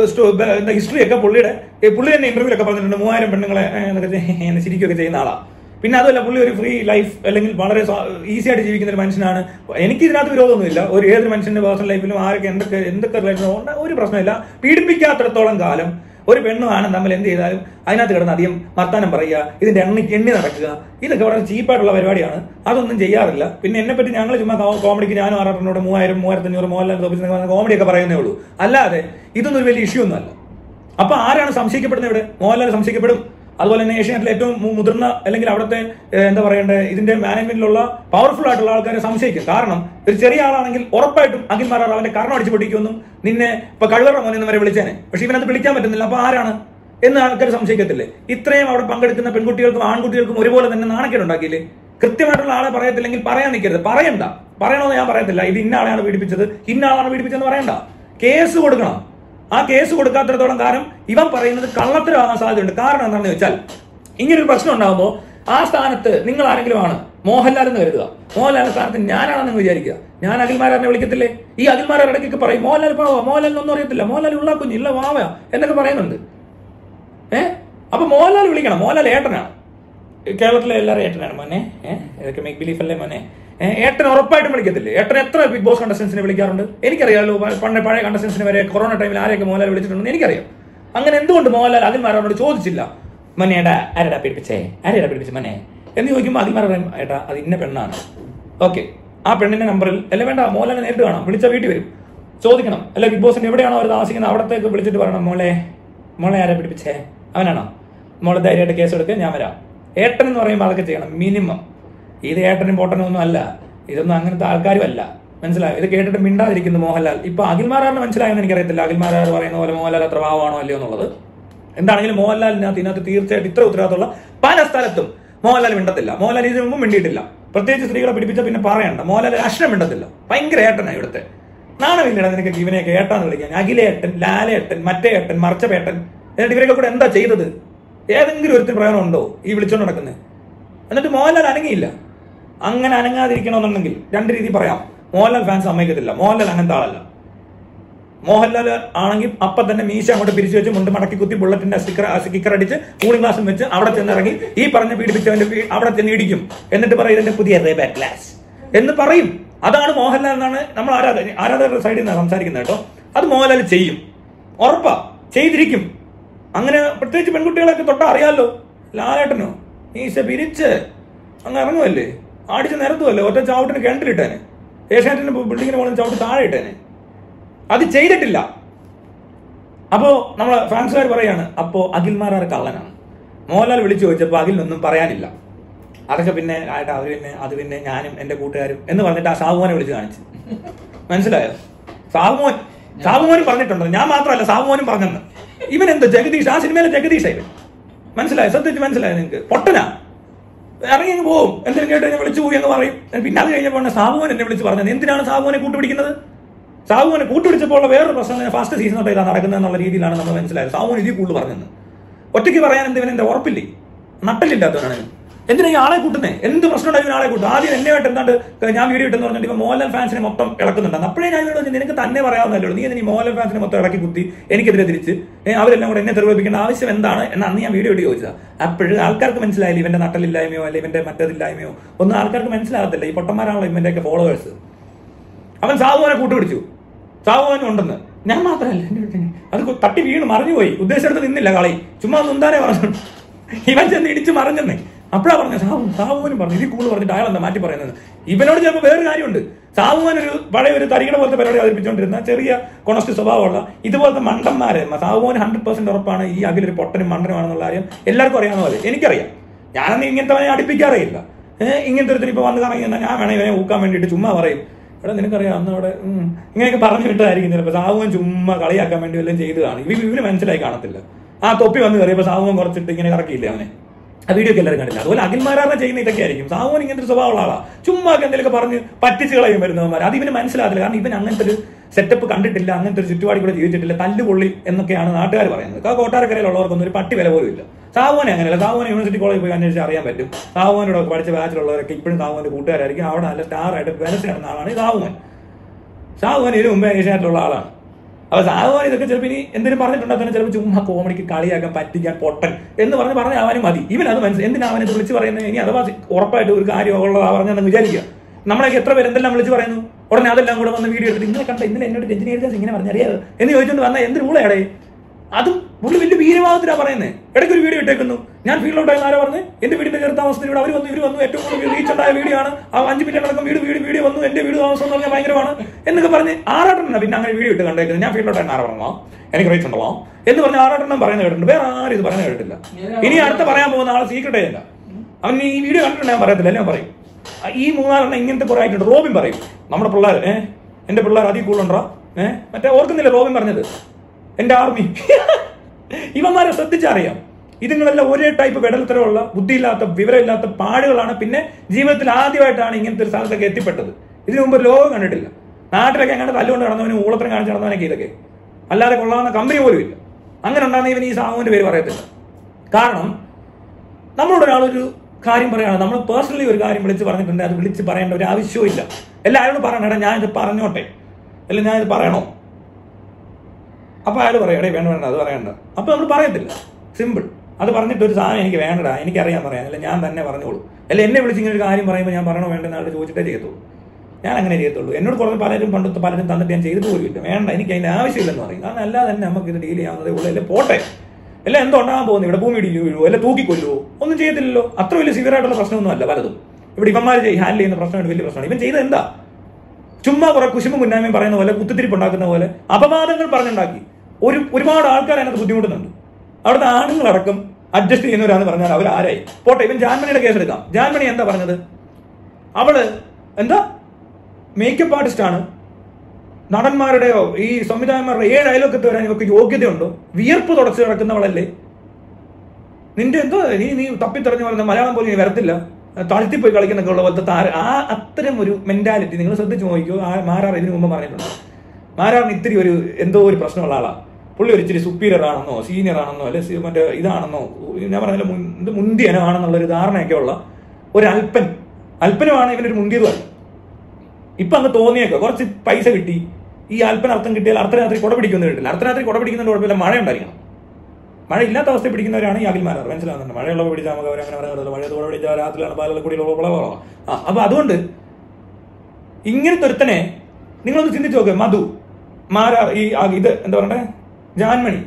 ഹിസ്റ്ററി ഒക്കെ പുള്ളി തന്നെ ഇന്റർവ്യൂലൊക്കെ പറഞ്ഞിട്ടുണ്ട്. 3000 പെണ്ണുങ്ങളെ എന്നൊക്കെ ശരിക്കൊക്കെ ചെയ്യുന്ന ആളാ. പിന്നെ അതുമല്ല പുള്ളി ഒരു ഫ്രീ ലൈഫ് അല്ലെങ്കിൽ വളരെ ഈസി ആയിട്ട് ജീവിക്കുന്ന ഒരു മനുഷ്യനാണ്. എനിക്ക് ഇതിനകത്ത് വിരോധമൊന്നുമില്ല. ഏതൊരു മനുഷ്യന്റെ പേഴ്സണൽ ലൈഫിലും ആരൊക്കെ എന്തൊക്കെ റിലേഷൻ ഒരു പ്രശ്നമില്ല. പീഡിപ്പിക്കാത്തിടത്തോളം കാലം ഒരു പെണ്ണും ആണും തമ്മിൽ എന്ത് ചെയ്താലും അതിനകത്ത് കിടന്ന് അധികം വർത്താനം പറയുക, ഇതിന്റെ എണ്ണി നടക്കുക, ഇതൊക്കെ വളരെ ചീപ്പായിട്ടുള്ള പരിപാടിയാണ്. അതൊന്നും ചെയ്യാറില്ല. പിന്നെ എന്നെ പറ്റി ഞങ്ങൾ ചുമ്മാ കോമഡിക്ക് ഞാനും ആറാട്ടനോട് 3000 3500 മോഹൻലാൽ തോപ്പിച്ച് കോമഡിയൊക്കെ പറയുന്നേ ഉള്ളൂ. അല്ലാതെ ഇതൊന്നും ഒരു വലിയ ഇഷ്യൂ ഒന്നും അല്ല. അപ്പൊ ആരാണ് സംശയിക്കപ്പെടുന്നത്? ഇവിടെ മോഹൻലാൽ സംശയിക്കപ്പെടും. അതുപോലെ തന്നെ ഏഷ്യാനെറ്റിലെ ഏറ്റവും മുതിർന്ന അല്ലെങ്കിൽ അവിടുത്തെ എന്താ പറയേണ്ടത് ഇതിന്റെ മാനേജ്മെന്റിലുള്ള പവർഫുൾ ആയിട്ടുള്ള ആൾക്കാരെ സംശയിക്കും. കാരണം ഒരു ചെറിയ ആളാണെങ്കിൽ ഉറപ്പായിട്ടും അഖിൽ മാരാർ അവന്റെ കർണം അടിച്ചു പൊട്ടിക്കുമെന്നും നിന്നെ ഇപ്പൊ കഴിവറ മോനെന്ന് വരെ വിളിച്ചേനെ. പക്ഷെ ഇവനത് വിളിക്കാൻ പറ്റുന്നില്ല. അപ്പൊ ആരാണ് എന്ന് ആൾക്കാർ സംശയിക്കത്തില്ലേ? ഇത്രയും അവിടെ പങ്കെടുക്കുന്ന പെൺകുട്ടികൾക്കും ആൺകുട്ടികൾക്കും ഒരുപോലെ തന്നെ നാണക്കേടുണ്ടാക്കിയില്ലേ? കൃത്യമായിട്ടുള്ള ആളെ പറയത്തില്ലെങ്കിൽ പറയാൻ നിൽക്കരുത്. പറയണമെന്ന് ഞാൻ പറയത്തില്ല. ഇത് ഇന്ന ആളെയാണ് പീഡിപ്പിച്ചത്, ഇന്ന ആളാണ് പീഡിപ്പിച്ചതെന്ന് പറയണ്ട. കേസ് കൊടുക്കണം. ആ കേസ് കൊടുക്കാത്തിടത്തോളം കാലം ഇവൻ പറയുന്നത് കള്ളത്തരമാകാൻ സാധ്യതയുണ്ട്. കാരണം എന്താണെന്ന് വെച്ചാൽ ഇങ്ങനൊരു പ്രശ്നം ഉണ്ടാകുമ്പോൾ ആ സ്ഥാനത്ത് നിങ്ങൾ ആരെങ്കിലും ആണ് മോഹൻലാൽ എന്ന് കരുതുക. മോഹൻലാലിന്റെ സ്ഥാനത്ത് ഞാനാണെന്ന് വിചാരിക്കുക. ഞാൻ അഖിൽമാരാറിനെ വിളിക്കത്തില്ലേ? ഈ അഖിൽമാരാർ ഇടയ്ക്കൊക്കെ പറയും മോഹൻലാൽ പാവ, മോഹൻലാലിനൊന്നും അറിയത്തില്ല, മോഹൻലാൽ ഉള്ള കുഞ്ഞില്ല വാവ എന്നൊക്കെ പറയുന്നുണ്ട്. അപ്പൊ മോഹൻലാൽ വിളിക്കണം. മോഹൻലാൽ ഏട്ടനാണ്. കേരളത്തിലെ എല്ലാവരും ഏട്ടനാണ് മോനെ. ഇതൊക്കെ മേക്ക് ബിലീഫ് അല്ലേ മോനെ? ഏട്ടൻ ഉറപ്പായിട്ടും വിളിക്കത്തില്ലേ? ഏട്ടൻ എത്ര ബിഗ് ബോസ് കണ്ടസ്റ്റൻസിനെ വിളിക്കാറുണ്ട്? എനിക്കറിയാമല്ലോ. പഴയ കണ്ടസ്റ്റൻസിനെ വരെ കൊറോണ ടൈമിൽ ആരെയൊക്കെ മോഹൻലാൽ വിളിച്ചിട്ടുണ്ടെന്ന് എനിക്കറിയാം. അങ്ങനെ എന്തുകൊണ്ട് മോഹൻലാൽ അഖിൽമാരോട് ചോദിച്ചില്ല? മൊന്നേടാ ആരെടാ പിടിപ്പിച്ചേ മനെ എന്ന് ചോദിക്കുമ്പോൾ അഖിൽമാർ പറയും ഏട്ടാ അത് ഇന്ന പെണ്ണാണ്. ഓക്കെ, ആ പെണ്ണിന്റെ നമ്പറിൽ അല്ല വേണ്ട, മോഹൻലാലിനെ നേരിട്ട് കാണാം. വിളിച്ച വീട്ടിൽ വരും, ചോദിക്കണം. അല്ല ബിഗ് ബോസിന് എവിടെയാണോ അവർ താമസിക്കുന്നത് അവിടത്തേക്ക് വിളിച്ചിട്ട് പറയണം മോളെ ആരെ പിടിപ്പിച്ചേ, അവനാണോ? മോളെ ധൈര്യമായിട്ട് കേസ് എടുക്കുക, ഞാൻ വരാം. ഏട്ടൻ എന്ന് പറയുമ്പോൾ അതൊക്കെ ചെയ്യണം മിനിമം. ഇത് ഏട്ടനും പൊട്ടനും ഒന്നും അല്ല. ഇതൊന്നും അങ്ങനത്തെ ആൾക്കാരും അല്ല. മനസ്സിലായോ? ഇത് കേട്ടിട്ട് മിണ്ടാതിരിക്കുന്നു മോഹൻലാൽ. ഇപ്പൊ അഖിൽമാരാറിന് മനസ്സിലായെന്ന് എനിക്കറിയത്തില്ല. അഖിൽമാരാർ പറയുന്ന പോലെ മോഹൻലാൽ അത്ര ഭാവമാണോ അല്ലയോ എന്നുള്ളത്. എന്താണെങ്കിലും മോഹൻലാലിനകത്ത് തീർച്ചയായിട്ടും ഇത്ര ഉത്തരവാദിത്തമുള്ള പല സ്ഥലത്തും മോഹൻലാൽ മിണ്ടത്തില്ല. മോഹൻലാൽ ഇതിനു മുമ്പ് മിണ്ടിയിട്ടില്ല. പ്രത്യേകിച്ച് സ്ത്രീകളെ പിടിപ്പിച്ച പിന്നെ പറയണ്ട. മോഹൻലാൽ അക്ഷരം മിണ്ടത്തില്ല. ഭയങ്കര ഏട്ടനാണ് ഇവിടുത്തെ. നാണമില്ലടാ നിനക്ക് ഇവനെയൊക്കെ ഏട്ടാന്ന് വിളിക്കാൻ? അഖിലേട്ടൻ, ലാലേട്ടൻ, മറ്റേ ഏട്ടൻ, മർച്ചപേട്ടൻ. എന്നിട്ട് ഇവരൊക്കെ കൂടെ എന്താ ചെയ്തത്? ഏതെങ്കിലും ഒരുത്തിന് പ്രയോജനം ഉണ്ടോ ഈ വിളിച്ചോണ്ട് നടക്കുന്നത്? എന്നിട്ട് മോഹൻലാൽ അനങ്ങിയില്ല. അങ്ങനെ അനങ്ങാതിരിക്കണമെന്നുണ്ടെങ്കിൽ രണ്ട് രീതി പറയാം. മോഹൻലാൽ ഫാൻസ് സമ്മതിക്കത്തില്ല. മോഹൻലാൽ അങ്ങനത്തെ ആളല്ല. മോഹൻലാൽ ആണെങ്കിൽ അപ്പം തന്നെ മീശ അങ്ങോട്ട് പിരിച്ചു വെച്ച് മുണ്ട് മടക്കി കുത്തി ബുള്ളറ്റിന്റെ സ്റ്റിക്കർ അടിച്ച് കൂളിംഗ് ഗ്ലാസും വെച്ച് അവിടെ ചെന്നിറങ്ങി ഈ പറഞ്ഞ പീഡിപ്പിച്ചവന്റെ അവിടെ ചെന്ന് ഇടിക്കും. എന്നിട്ട് പറയും ഇതിന്റെ പുതിയ റേബാക്ക് ഗ്ലാസ് എന്ന് പറയും. അതാണ് മോഹൻലാൽ എന്നാണ് നമ്മൾ ആരാധകരുടെ സൈഡിൽ നിന്നാണ് സംസാരിക്കുന്നത് കേട്ടോ. അത് മോഹൻലാൽ ചെയ്യും, ഉറപ്പാ ചെയ്തിരിക്കും. അങ്ങനെ പ്രത്യേകിച്ച് പെൺകുട്ടികളൊക്കെ തൊട്ടാ അറിയാമല്ലോ. ലാലേട്ടനോ മീശ പിരിച്ച് അങ്ങ് ഇറങ്ങുമല്ലേ, അടിച്ച് നിരത്തുമല്ലേ, ഒറ്റ ചവിട്ടിന് കിണറ്റിലിട്ടേനെ, ഏഷ്യാനെറ്റിന്റെ ബിൽഡിങ്ങിന് മുകളിൽ ചവിട്ടി താഴെ ഇട്ടേനെ. അത് ചെയ്തിട്ടില്ല. അപ്പോ നമ്മളെ ഫാൻസുകാർ പറയാണ് അപ്പോ അഖിൽമാരാർ കള്ളനാണ്. മോഹൻലാൽ വിളിച്ചു ചോദിച്ചപ്പോൾ അഖിലിനൊന്നും പറയാനില്ല. അതൊക്കെ പിന്നെ അത് പിന്നെ ഞാനും എന്റെ കൂട്ടുകാരും എന്ന് പറഞ്ഞിട്ട് ആ സാബുമോനെ വിളിച്ച് കാണിച്ചു. മനസ്സിലായോ? സാബുമോനും പറഞ്ഞിട്ടുണ്ടോ? ഞാൻ മാത്രമല്ല, സാബുമോനും പറഞ്ഞെന്ന്. ഇവൻ എന്ത് ജഗദീഷ്, ആ സിനിമയിലെ ജഗദീഷ് ഇവൻ. മനസ്സിലായോ? സത്യത്തിൽ മനസ്സിലായോ നിങ്ങൾക്ക്? പൊട്ടനാ. ഇറങ്ങി അങ്ങ് പോകും. എന്തെങ്കിലും കേട്ട് എന്നെ വിളിച്ചു പോയി എന്ന് പറയും. പിന്നെ അത് കഴിഞ്ഞപ്പോൾ സാബുമോൻ എന്നെ വിളിച്ച് പറഞ്ഞത്. എന്തിനാണ് സാബുമോനെ കൂട്ടുപിടിക്കുന്നത്? സാബുമോനെ കൂട്ടുപിടിച്ചപ്പോൾ വേറൊരു പ്രശ്നം ഫസ്റ്റ് സീസൺ തൊട്ട് ഇതാ നടക്കുന്നത് എന്നുള്ള രീതിയിലാണ് നമ്മൾ മനസ്സിലായത്. സാബുമോൻ ഇതിൽ കൂടുതൽ പറഞ്ഞത്. ഒറ്റയ്ക്ക് പറയാൻ എന്തിവൻ ഉറപ്പില്ലേ, നട്ടലില്ലാത്തവനാണ്. എന്തിനാ ഈ ആളെ കൂട്ടുന്നേ? എന്ത് പ്രശ്നം ഉണ്ടായി ആളെ കൂട്ടും? ആദ്യം എന്നെയായിട്ട് എന്താണ്ട് ഞാൻ വീഡിയോ ഇട്ടെന്ന് പറഞ്ഞിട്ട് ഇപ്പൊ മോഹൻലാൽ ഫാൻസിനെ മൊത്തം ഇളക്കുന്നുണ്ട്. അപ്പോഴേ ഞാൻ ഇവിടെ നിനക്ക് തന്നെ പറയാവുന്നല്ലോ, നീ എന്തിനാ മോഹൻലാൽ ഫാൻസിനെ മൊത്തം ഇളക്കി കുത്തി എനിക്കെതിരെ തിരിച്ച് അവരെല്ലാം കൂടെ എന്നെ തെരുവിപ്പിക്കേണ്ട ആവശ്യം എന്താണ് എന്ന് അന്ന് ഞാൻ വീഡിയോ ഇട്ട് ചോദിച്ചത്. അപ്പോഴും ആൾക്കാർക്ക് മനസ്സിലായില്ല ഇവന്റെ നട്ടലില്ലായ്മയോ അല്ലെ ഇവന്റെ മറ്റതില്ലായ്മയോ ഒന്നും ആൾക്കാർക്ക് മനസ്സിലാകത്തില്ല. ഈ പൊട്ടന്മാരാണല്ലോ ഇവന്റെയൊക്കെ ഫോളോവേഴ്സ്. അവൻ സാബുവിനെ കൂട്ടുപിടിച്ചു. സാബുവിനും ഉണ്ടെന്ന്. ഞാൻ മാത്രമല്ല, അത് തട്ടി വീണ് മറിഞ്ഞുപോയി. ഉദ്ദേശിച്ചെടുത്ത് നിന്നില്ല കളി, ചുമ്മാ മുന്താനെ പറഞ്ഞു. ഇവൻ ചെന്ന് ഇടിച്ച് മറിഞ്ഞെന്നേ. അപ്പോഴാ പറഞ്ഞ സാബുവിനും പറഞ്ഞു ഇതിൽ കൂടുതൽ പറഞ്ഞിട്ട് അയാൾ എന്താ മാറ്റി പറയുന്നത്. ഇവനോട് ചിലപ്പോൾ വേറൊരു കാര്യമുണ്ട്. സാബുവിൻ ഒരു പഴയ ഒരു തരികട പോലത്തെ പരിപാടി അവതരിപ്പിച്ചുകൊണ്ടിരുന്ന ചെറിയ കൊണസ്റ്റ് സ്വഭാവമുള്ള ഇതുപോലത്തെ മണ്ടന്മാരെ. സാബുവിന് 100% ഉറപ്പാണ് ഈ അഖിലൊരു പൊട്ടനും മണ്ടനുമാണെന്നുള്ള കാര്യം എല്ലാവർക്കും അറിയാവുന്ന പോലെ എനിക്കറിയാം. ഞാനന്ന് ഇങ്ങനത്തെ അടുപ്പിക്കാറേയില്ല. ഇങ്ങനത്തെ ഒരു ഇപ്പൊ വന്ന് കറങ്ങി ഞാൻ വേണേ ഇവനെ ഊക്കാൻ വേണ്ടിയിട്ട് ചുമ്മാ പറയും. ഇവിടെ നിനക്കറിയാം അന്ന് അവിടെ ഇങ്ങനെയൊക്കെ പറഞ്ഞു വിട്ടതായിരിക്കും ചിലപ്പോൾ. സാബുവിൻ ചുമ്മാ കളിയാക്കാൻ വേണ്ടി വല്ലതും ചെയ്തതാണ്. ഇവന് മനസ്സിലായി കാണത്തില്ല. ആ തൊപ്പി വന്ന് കയറിയപ്പോൾ സാബുവിൻ കുറച്ചിട്ട് ഇങ്ങനെ കറക്കിയില്ലേ അവനെ. ആ വീഡിയോ ഒക്കെ എല്ലാവരും കണ്ടില്ല. അതുപോലെ അഖിൽമാരാറിനെ ചെയ്യുന്ന ഇതൊക്കെ ആയിരിക്കും. സാബുവിൻ ഇങ്ങനത്തെ ഒരു സ്വഭാവമുള്ള ആളാ. ചുമ്മാ എന്തെങ്കിലുമൊക്കെ പറഞ്ഞ് പറ്റിച്ച് കളയും വരുന്നവന്മാർ. അത് ഇവന് മനസ്സിലാകില്ല. കാരണം ഇവൻ അങ്ങനത്തെ ഒരു സെറ്റപ്പ് കണ്ടിട്ടില്ല, അങ്ങനത്തെ ഒരു ചുറ്റുപാടി കൂടെ ജീവിച്ചിട്ടില്ല. തല്ലുപൊള്ളി എന്നൊക്കെയാണ് നാട്ടുകാർ പറയുന്നത്. ആ കോട്ടാരക്കരയിലുള്ളവർക്കൊന്നും ഒരു പട്ടി വില പോലും ഇല്ല. സാബുവിനെ അങ്ങനെയല്ല. സാബുവിനെ യൂണിവേഴ്സിറ്റി കോളേജിൽ പോയി അന്വേഷിച്ച് അറിയാൻ പറ്റും. സാബുവിനോടൊക്കെ പഠിച്ച ബാച്ചിലുള്ളവരൊക്കെ ഇപ്പോഴും സാബുവിന്റെ കൂട്ടുകാരായിരിക്കും. അവിടെ നല്ല സ്റ്റാർ ആയിട്ട് വിലസ് കിടന്ന ആളാണ് സാബുവിൻ. സാബുവിൻ ഇതിനു മുമ്പേ ഏഷ്യാനെറ്റിലുള്ള ആളാണ്. അപ്പൊ സാധനം ഇതൊക്കെ ചിലപ്പോൾ ഇനി എന്തെങ്കിലും പറഞ്ഞിട്ടുണ്ടെങ്കിൽ തന്നെ ചിലപ്പോൾ ചുമ്മാ കോമഡിക്ക് കളിയാക്കാൻ പറ്റിക്കാൻ പൊട്ടൻ എന്ന് പറഞ്ഞ അവന് മതി. ഇവൻ അത് മനസ്സിൽ എന്തിനാ അവനെ വിളിച്ച് പറയുന്നത്? ഇനി അഥവാ ഉറപ്പായിട്ട് ഒരു കാര്യം ഉള്ളതാ പറഞ്ഞെന്ന് വിചാരിക്കുക. നമ്മളൊക്കെ എത്ര പേര് എന്തെല്ലാം വിളിച്ച് പറയുന്നു, ഉടനെ അതെല്ലാം കൂടെ വന്ന് വീഡിയോ എടുത്ത് ഇങ്ങനെ കണ്ട ഇന്നലെ എന്നോട് എഞ്ചിനീയർ ഇങ്ങനെ പറഞ്ഞറിയാതെ എന്ന് ചോദിച്ചുകൊണ്ട് വന്നാൽ എന്ത് റൂളാടേ? അതും പുള്ളി വലിയ വീരവാദത്തിലാ പറയുന്നത്. ഇടയ്ക്ക് ഒരു വീഡിയോ ഇട്ടേക്കുന്നു, ഞാൻ ഫീൽഡ് ഔട്ടായി ആരാ പറഞ്ഞത്, എന്റെ വീടിന്റെ ചെറുത്ത താമസത്തിലൂടെ അവർ വന്നു ഇവർ വന്നു, ഏറ്റവും കൂടുതൽ റീച്ച് ഉണ്ടായ വീഡിയോ ആണ്, ആ 5 മിനിറ്റ് അടക്കം വീഡിയോ വന്നു, എന്റെ വീട് താമസം എന്ന് പറഞ്ഞാൽ ഭയങ്കരമാണ് എന്നൊക്കെ പറഞ്ഞ് ആറാട്ടെണ്ണ പിന്നെ അങ്ങനെ വീഡിയോ ഇട്ട് കണ്ടേക്കുന്നത്. ഞാൻ ഫീൽഡ് ഔട്ടായി ആരാ പറഞ്ഞോ, എനിക്ക് റീച്ച് ഉണ്ടല്ലോ എന്ന് പറഞ്ഞ് ആറാട്ടെണ്ണം പറയുന്നത് കേട്ടിട്ടുണ്ട്. വേറെ ആരും ഇത് പറയുന്നത് കേട്ടില്ല. ഇനി അടുത്ത പറയാൻ പോകുന്ന ആളെ സീക്രട്ട് ചെയ്യില്ല. അവൻ ഈ വീഡിയോ കണ്ടിട്ടുണ്ട്, ഞാൻ പറയത്തില്ല, ഞാൻ പറയും. ഈ 3-4 ഇങ്ങനത്തെ കുറെ ആയിട്ടുണ്ട്. റോബിൻ പറയും, നമ്മുടെ പിള്ളേർ എന്റെ പിള്ളേർ അതിൽ കൂടുതലുണ്ടോ മറ്റേ ഓർക്കുന്നില്ല റോബിൻ പറഞ്ഞത്, എന്റെ ആർമി. ഇവന്മാരെ ശ്രദ്ധിച്ചറിയാം, ഇതുങ്ങളെല്ലാം ഒരേ ടൈപ്പ് വെടൽത്തരമുള്ള ബുദ്ധിയില്ലാത്ത വിവരമില്ലാത്ത പാടുകളാണ്. പിന്നെ ജീവിതത്തിൽ ആദ്യമായിട്ടാണ് ഇങ്ങനത്തെ ഒരു സ്ഥലത്തൊക്കെ എത്തിപ്പെട്ടത്. ഇതിനു മുമ്പ് ലോകം കണ്ടിട്ടില്ല. നാട്ടിലൊക്കെ അങ്ങനെ തല്ലുകൊണ്ട് നടന്നവനും ഊളത്തരം കാണിച്ച് നടന്നവനൊക്കെ ഇതൊക്കെ, അല്ലാതെ കൊള്ളാവുന്ന കമ്പനി പോലും ഇല്ല. അങ്ങനെ ഉണ്ടാകുന്ന ഇവൻ ഈ സാഹുവിന്റെ പേര് പറയത്തില്ല. കാരണം നമ്മളോട് ഒരാളൊരു കാര്യം പറയുകയാണ്, നമ്മൾ പേഴ്സണലി ഒരു കാര്യം വിളിച്ച് പറഞ്ഞിട്ടുണ്ട്, അത് വിളിച്ച് പറയേണ്ട ഒരു ആവശ്യവും ഇല്ല. എല്ലാവരോടും പറയണേടാ ഞാനിത് പറഞ്ഞോട്ടെ, അല്ല ഞാനിത് പറയണോ? അപ്പൊ അയാൾ പറയടേ വേണ്ട അത് പറയണ്ട. അപ്പൊ നമ്മൾ പറയത്തില്ല, സിമ്പിൾ. അത് പറഞ്ഞിട്ട് ഒരു സാധനം എനിക്ക് വേണ്ടടാ, എനിക്കറിയാൻ പറയാം, അല്ല ഞാൻ തന്നെ പറഞ്ഞോളൂ. അല്ല എന്നെ വിളിച്ച് ഇങ്ങനെ ഒരു കാര്യം പറയുമ്പോൾ ഞാൻ പറയണോ വേണ്ടെന്ന് ആൾ ചോദിച്ചിട്ടേ ചെയ്യത്തുള്ളൂ. ഞാൻ അങ്ങനെ ചെയ്യത്തുള്ളൂ. എന്നോട് കുറച്ച് പലരും തന്നിട്ട് ഞാൻ ചെയ്തിട്ട് പോലും ഇല്ല, വേണ്ട എനിക്ക് അതിന്റെ ആവശ്യമില്ലെന്ന് പറയും. കാരണം അല്ലാതെ തന്നെ നമുക്ക് ഇത് ഡീൽ ചെയ്യാവുന്നതേ ഉള്ളൂ. അല്ലെ പോട്ടെ, എല്ലാം എന്തോ ഉണ്ടാകാൻ പോകുന്നു, ഇവിടെ ഭൂമി ഇടിഞ്ഞു വീഴുവോ, അല്ലെ തൂക്കിക്കൊല്ലുവോ, ഒന്നും ചെയ്യത്തില്ലല്ലോ. അത്ര വലിയ സിവിയർ ആയിട്ടുള്ള പ്രശ്നമൊന്നും അല്ല പലതും. ഇവിടെ ഇവന്മാർ ഹാൻഡിൽ ചെയ്യുന്ന പ്രശ്നമായിട്ട് വലിയ പ്രശ്നമാണ്. ഇവൻ ചെയ്തത് എന്താ? ചുമ്മാ കുറെ കുശുമ്പ് മുന്നാമയും പറയുന്ന പോലെ, കുത്തിത്തിരിപ്പ് ഉണ്ടാക്കുന്ന പോലെ അപവാദങ്ങൾ പറഞ്ഞുണ്ടാക്കി ഒരുപാട് ആൾക്കാർ അതിനകത്ത് ബുദ്ധിമുട്ടുന്നുണ്ട്. അവിടുത്തെ ആണുങ്ങളടക്കം അഡ്ജസ്റ്റ് ചെയ്യുന്നവരാന്ന് പറഞ്ഞാൽ അവർ ആരായി? പോട്ടെ, ഇവൻ ജാൻമണിയുടെ കേസ് എടുക്കാം. ജാൻമണി എന്താ പറഞ്ഞത്? അവള് എന്താ മേക്കപ്പ് ആർട്ടിസ്റ്റ് ആണ്, നടന്മാരുടെയോ ഈ സംവിധായകന്മാരുടെ 7 അയലൊക്കത്ത് വരാൻ ഇവർക്ക് യോഗ്യതയുണ്ടോ? വിയർപ്പ് തുടച്ച് കിടക്കുന്നവളല്ലേ? നിന്റെ എന്തോ നീ തപ്പിത്തെറിഞ്ഞു പറയുന്ന മലയാളം പോലും നീ വരത്തില്ല, താഴ്ത്തിപ്പോയി കളിക്കുന്നൊക്കെ ഉള്ള പോലത്തെ അത്തരം ഒരു മെന്റാലിറ്റി നിങ്ങൾ ശ്രദ്ധിച്ചു നോക്കിയോ. മാരാർ ഇതിനു മുമ്പ് പറഞ്ഞിട്ടുണ്ട്. മാരാറിന് ഇത്തിരി ഒരു എന്തോ ഒരു പ്രശ്നമുള്ള ആളാ. പുള്ളി ഒരു ഇച്ചിരി സുപ്പീരിയർ ആണെന്നോ സീനിയർ ആണെന്നോ അല്ലെ മറ്റേ ഇതാണെന്നോ ഞാൻ പറഞ്ഞ മുന്തിയനാണെന്നുള്ളൊരു ധാരണയൊക്കെ ഉള്ള ഒരു അല്പനുമാണ് ഇവനൊരു മുന്തിയതുമല്ല. ഇപ്പൊ അങ്ങ് തോന്നിയേക്കോ കുറച്ച് പൈസ കിട്ടി, ഈ അല്പന അർത്ഥം കിട്ടിയാൽ അർദ്ധരാത്രി കുട പിടിക്കുന്ന കിട്ടില്ല. അർദ്ധരാത്രി കുട പിടിക്കുന്നതിന് കുഴപ്പമില്ല, മഴ ഉണ്ടായിരിക്കണം. മഴ ഇല്ലാത്ത അവസ്ഥ പിടിക്കുന്നവരാണ് ഈ അഖിൽമാരാർ. മനസ്സിലാവുന്നുണ്ട്. മഴയുള്ളവ പിടിച്ചാൽ നമുക്ക് അവരങ്ങനെ പറയാറില്ല, മഴയത്ത് കുട പിടിച്ചാൽ രാത്രിയാണ് പാലക്കുടിയിലുള്ള. അപ്പൊ അതുകൊണ്ട് ഇങ്ങനത്തെ ഒരുത്തനെ നിങ്ങളൊന്ന് ചിന്തിച്ചു നോക്കുക. മധു, മാരാർ, ഈ ഇത് എന്താ പറയണ്ടേ, ജാൻമണി,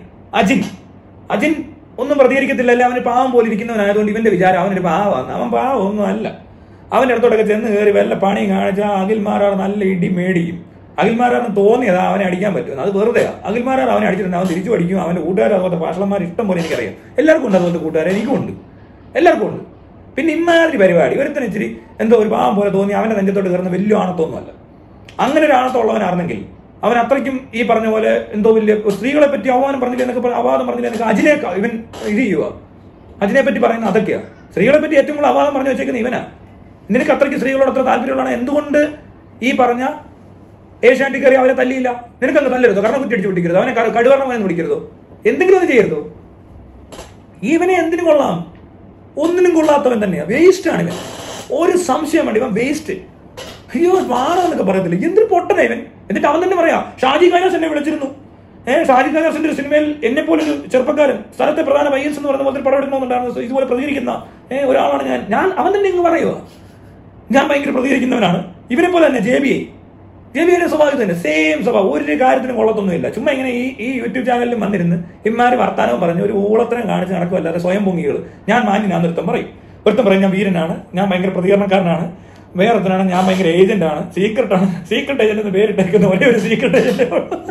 അജിൻ ഒന്നും പ്രതികരിക്കത്തില്ല. അല്ലെ അവന് പാവം പോലെ ഇരിക്കുന്നവനായതുകൊണ്ട് ഇവന്റെ വിചാരം അവനൊരു പാവമാണ്. അവൻ പാവം ഒന്നും അല്ല. അവന്റെ അടുത്തോട്ടൊക്കെ ചെന്ന് കയറി വല്ല പണിയും കാണിച്ചാൽ അഖിൽമാരാർ നല്ല ഇടി മേടിക്കും. അഖിൽമാരാറിന് തോന്നിയതാ അവനെ അടിക്കാൻ പറ്റുമെന്ന്, അത് വെറുതെ. അഖിൽമാരാർ അവനെ അടിച്ചിട്ടുണ്ട്, അവൻ തിരിച്ചു അടിക്കും. അവന്റെ കൂട്ടുകാർ അതുപോലത്തെ ഭാഷണന്മാർ ഇഷ്ടം പോലെ എനിക്കറിയാം. എല്ലാവർക്കും ഉണ്ട് അതുപോലത്തെ കൂട്ടുകാർ, എനിക്കും ഉണ്ട്, എല്ലാവർക്കും ഉണ്ട്. പിന്നെ ഇമ്മാതിരി പരിപാടി ഒരുത്തന് ഇച്ചിരി എന്തോ ഒരു പാവം പോലെ തോന്നി അവന്റെ നെഞ്ചത്തോട്ട് കയറുന്ന വലിയ ആണത്തൊന്നുമല്ല. അങ്ങനെ ഒരു ആണത്തമുള്ളവനായിരുന്നെങ്കിൽ അവൻ അത്രയ്ക്കും ഈ പറഞ്ഞ പോലെ എന്തോ വലിയ സ്ത്രീകളെ പറ്റി അപവാദം പറഞ്ഞില്ല എന്നൊക്കെ അജിനെ ഇവൻ ഇത് ചെയ്യുക. അജിനെ പറ്റി പറയുന്ന അതൊക്കെയാ. സ്ത്രീകളെ പറ്റി ഏറ്റവും കൂടുതൽ അപവാദം പറഞ്ഞു വെച്ചേക്കുന്ന ഇവനാ. നിനക്ക് അത്രയ്ക്ക് സ്ത്രീകളോട് അത്ര താല്പര്യമുള്ളതാണ്, എന്തുകൊണ്ട് ഈ പറഞ്ഞ ഏഷ്യാനെറ്റിൽ കയറി അവരെ തല്ലിയില്ല? നിനക്കങ്ങ് തല്ലരുതോ? കാരണം കുറ്റി അടിച്ചു പിടിക്കരുതോ? അവനെ കടുവറന്ന് പിടിക്കരുതോ? എന്തെങ്കിലും ഒന്ന് ചെയ്യരുതോ? ഇവനെ എന്തിനും കൊള്ളാം? ഒന്നിനും കൊള്ളാത്തവൻ തന്നെയാ. വേസ്റ്റ് ആണ് ഇവൻ, ഒരു സംശയം വേണ്ട. ഇവൻ വേസ്റ്റ്. അയ്യോ വാണെന്നൊക്കെ പറയത്തില്ല, എന്തൊരു പൊട്ടനാ ഇവൻ. എന്നിട്ട് അവൻ തന്നെ പറയാ, ഷാജി കൈലാസ് എന്നെ വിളിച്ചിരുന്നു. ഷാജി കൈലാസിന്റെ ഒരു സിനിമയിൽ എന്നെ പോലൊരു ചെറുപ്പക്കാരൻ സ്ഥലത്തെ പ്രധാന പയ്യൻസ് എന്ന് പറയുന്ന പോലെ പടം എടുക്കണമെന്നുണ്ടായിരുന്നു, ഇതുപോലെ പ്രതികരിക്കുന്ന ഒരാളാണ് ഞാൻ. അവൻ തന്നെ ഇങ്ങ് പറയുക, ഞാൻ ഭയങ്കര പ്രതികരിക്കുന്നവനാണ്. ഇവരെ പോലെ തന്നെ ജെ ബി ഐയുടെ സ്വഭാവം തന്നെ, സെയിം സ്വഭാവം. ഒരു കാര്യത്തിനും കൊള്ളത്തൊന്നുമില്ല. ചുമ്മാ ഇങ്ങനെ ഈ യൂട്യൂബ് ചാനലിലും വന്നിരുന്ന് ഇമ്മാര് വർത്താനവും പറഞ്ഞ് ഒരു ഊളത്തരം കാണിച്ച് നടക്കുമല്ലാതെ സ്വയം പൊങ്ങികൾ. ഞാൻ മാന്യനാന്ന് ഒരുത്തം പറയും ഞാൻ വീരനാണ്, ഞാൻ ഭയങ്കര പ്രതികരണക്കാരനാണ്. വേറൊരുത്തനാണ് ഞാൻ ഭയങ്കര ഏജന്റ് ആണ്, സീക്രട്ട് ഏജന്റ് എന്ന് പേരിട്ടേക്കുന്ന ഒരേ ഒരു secret agent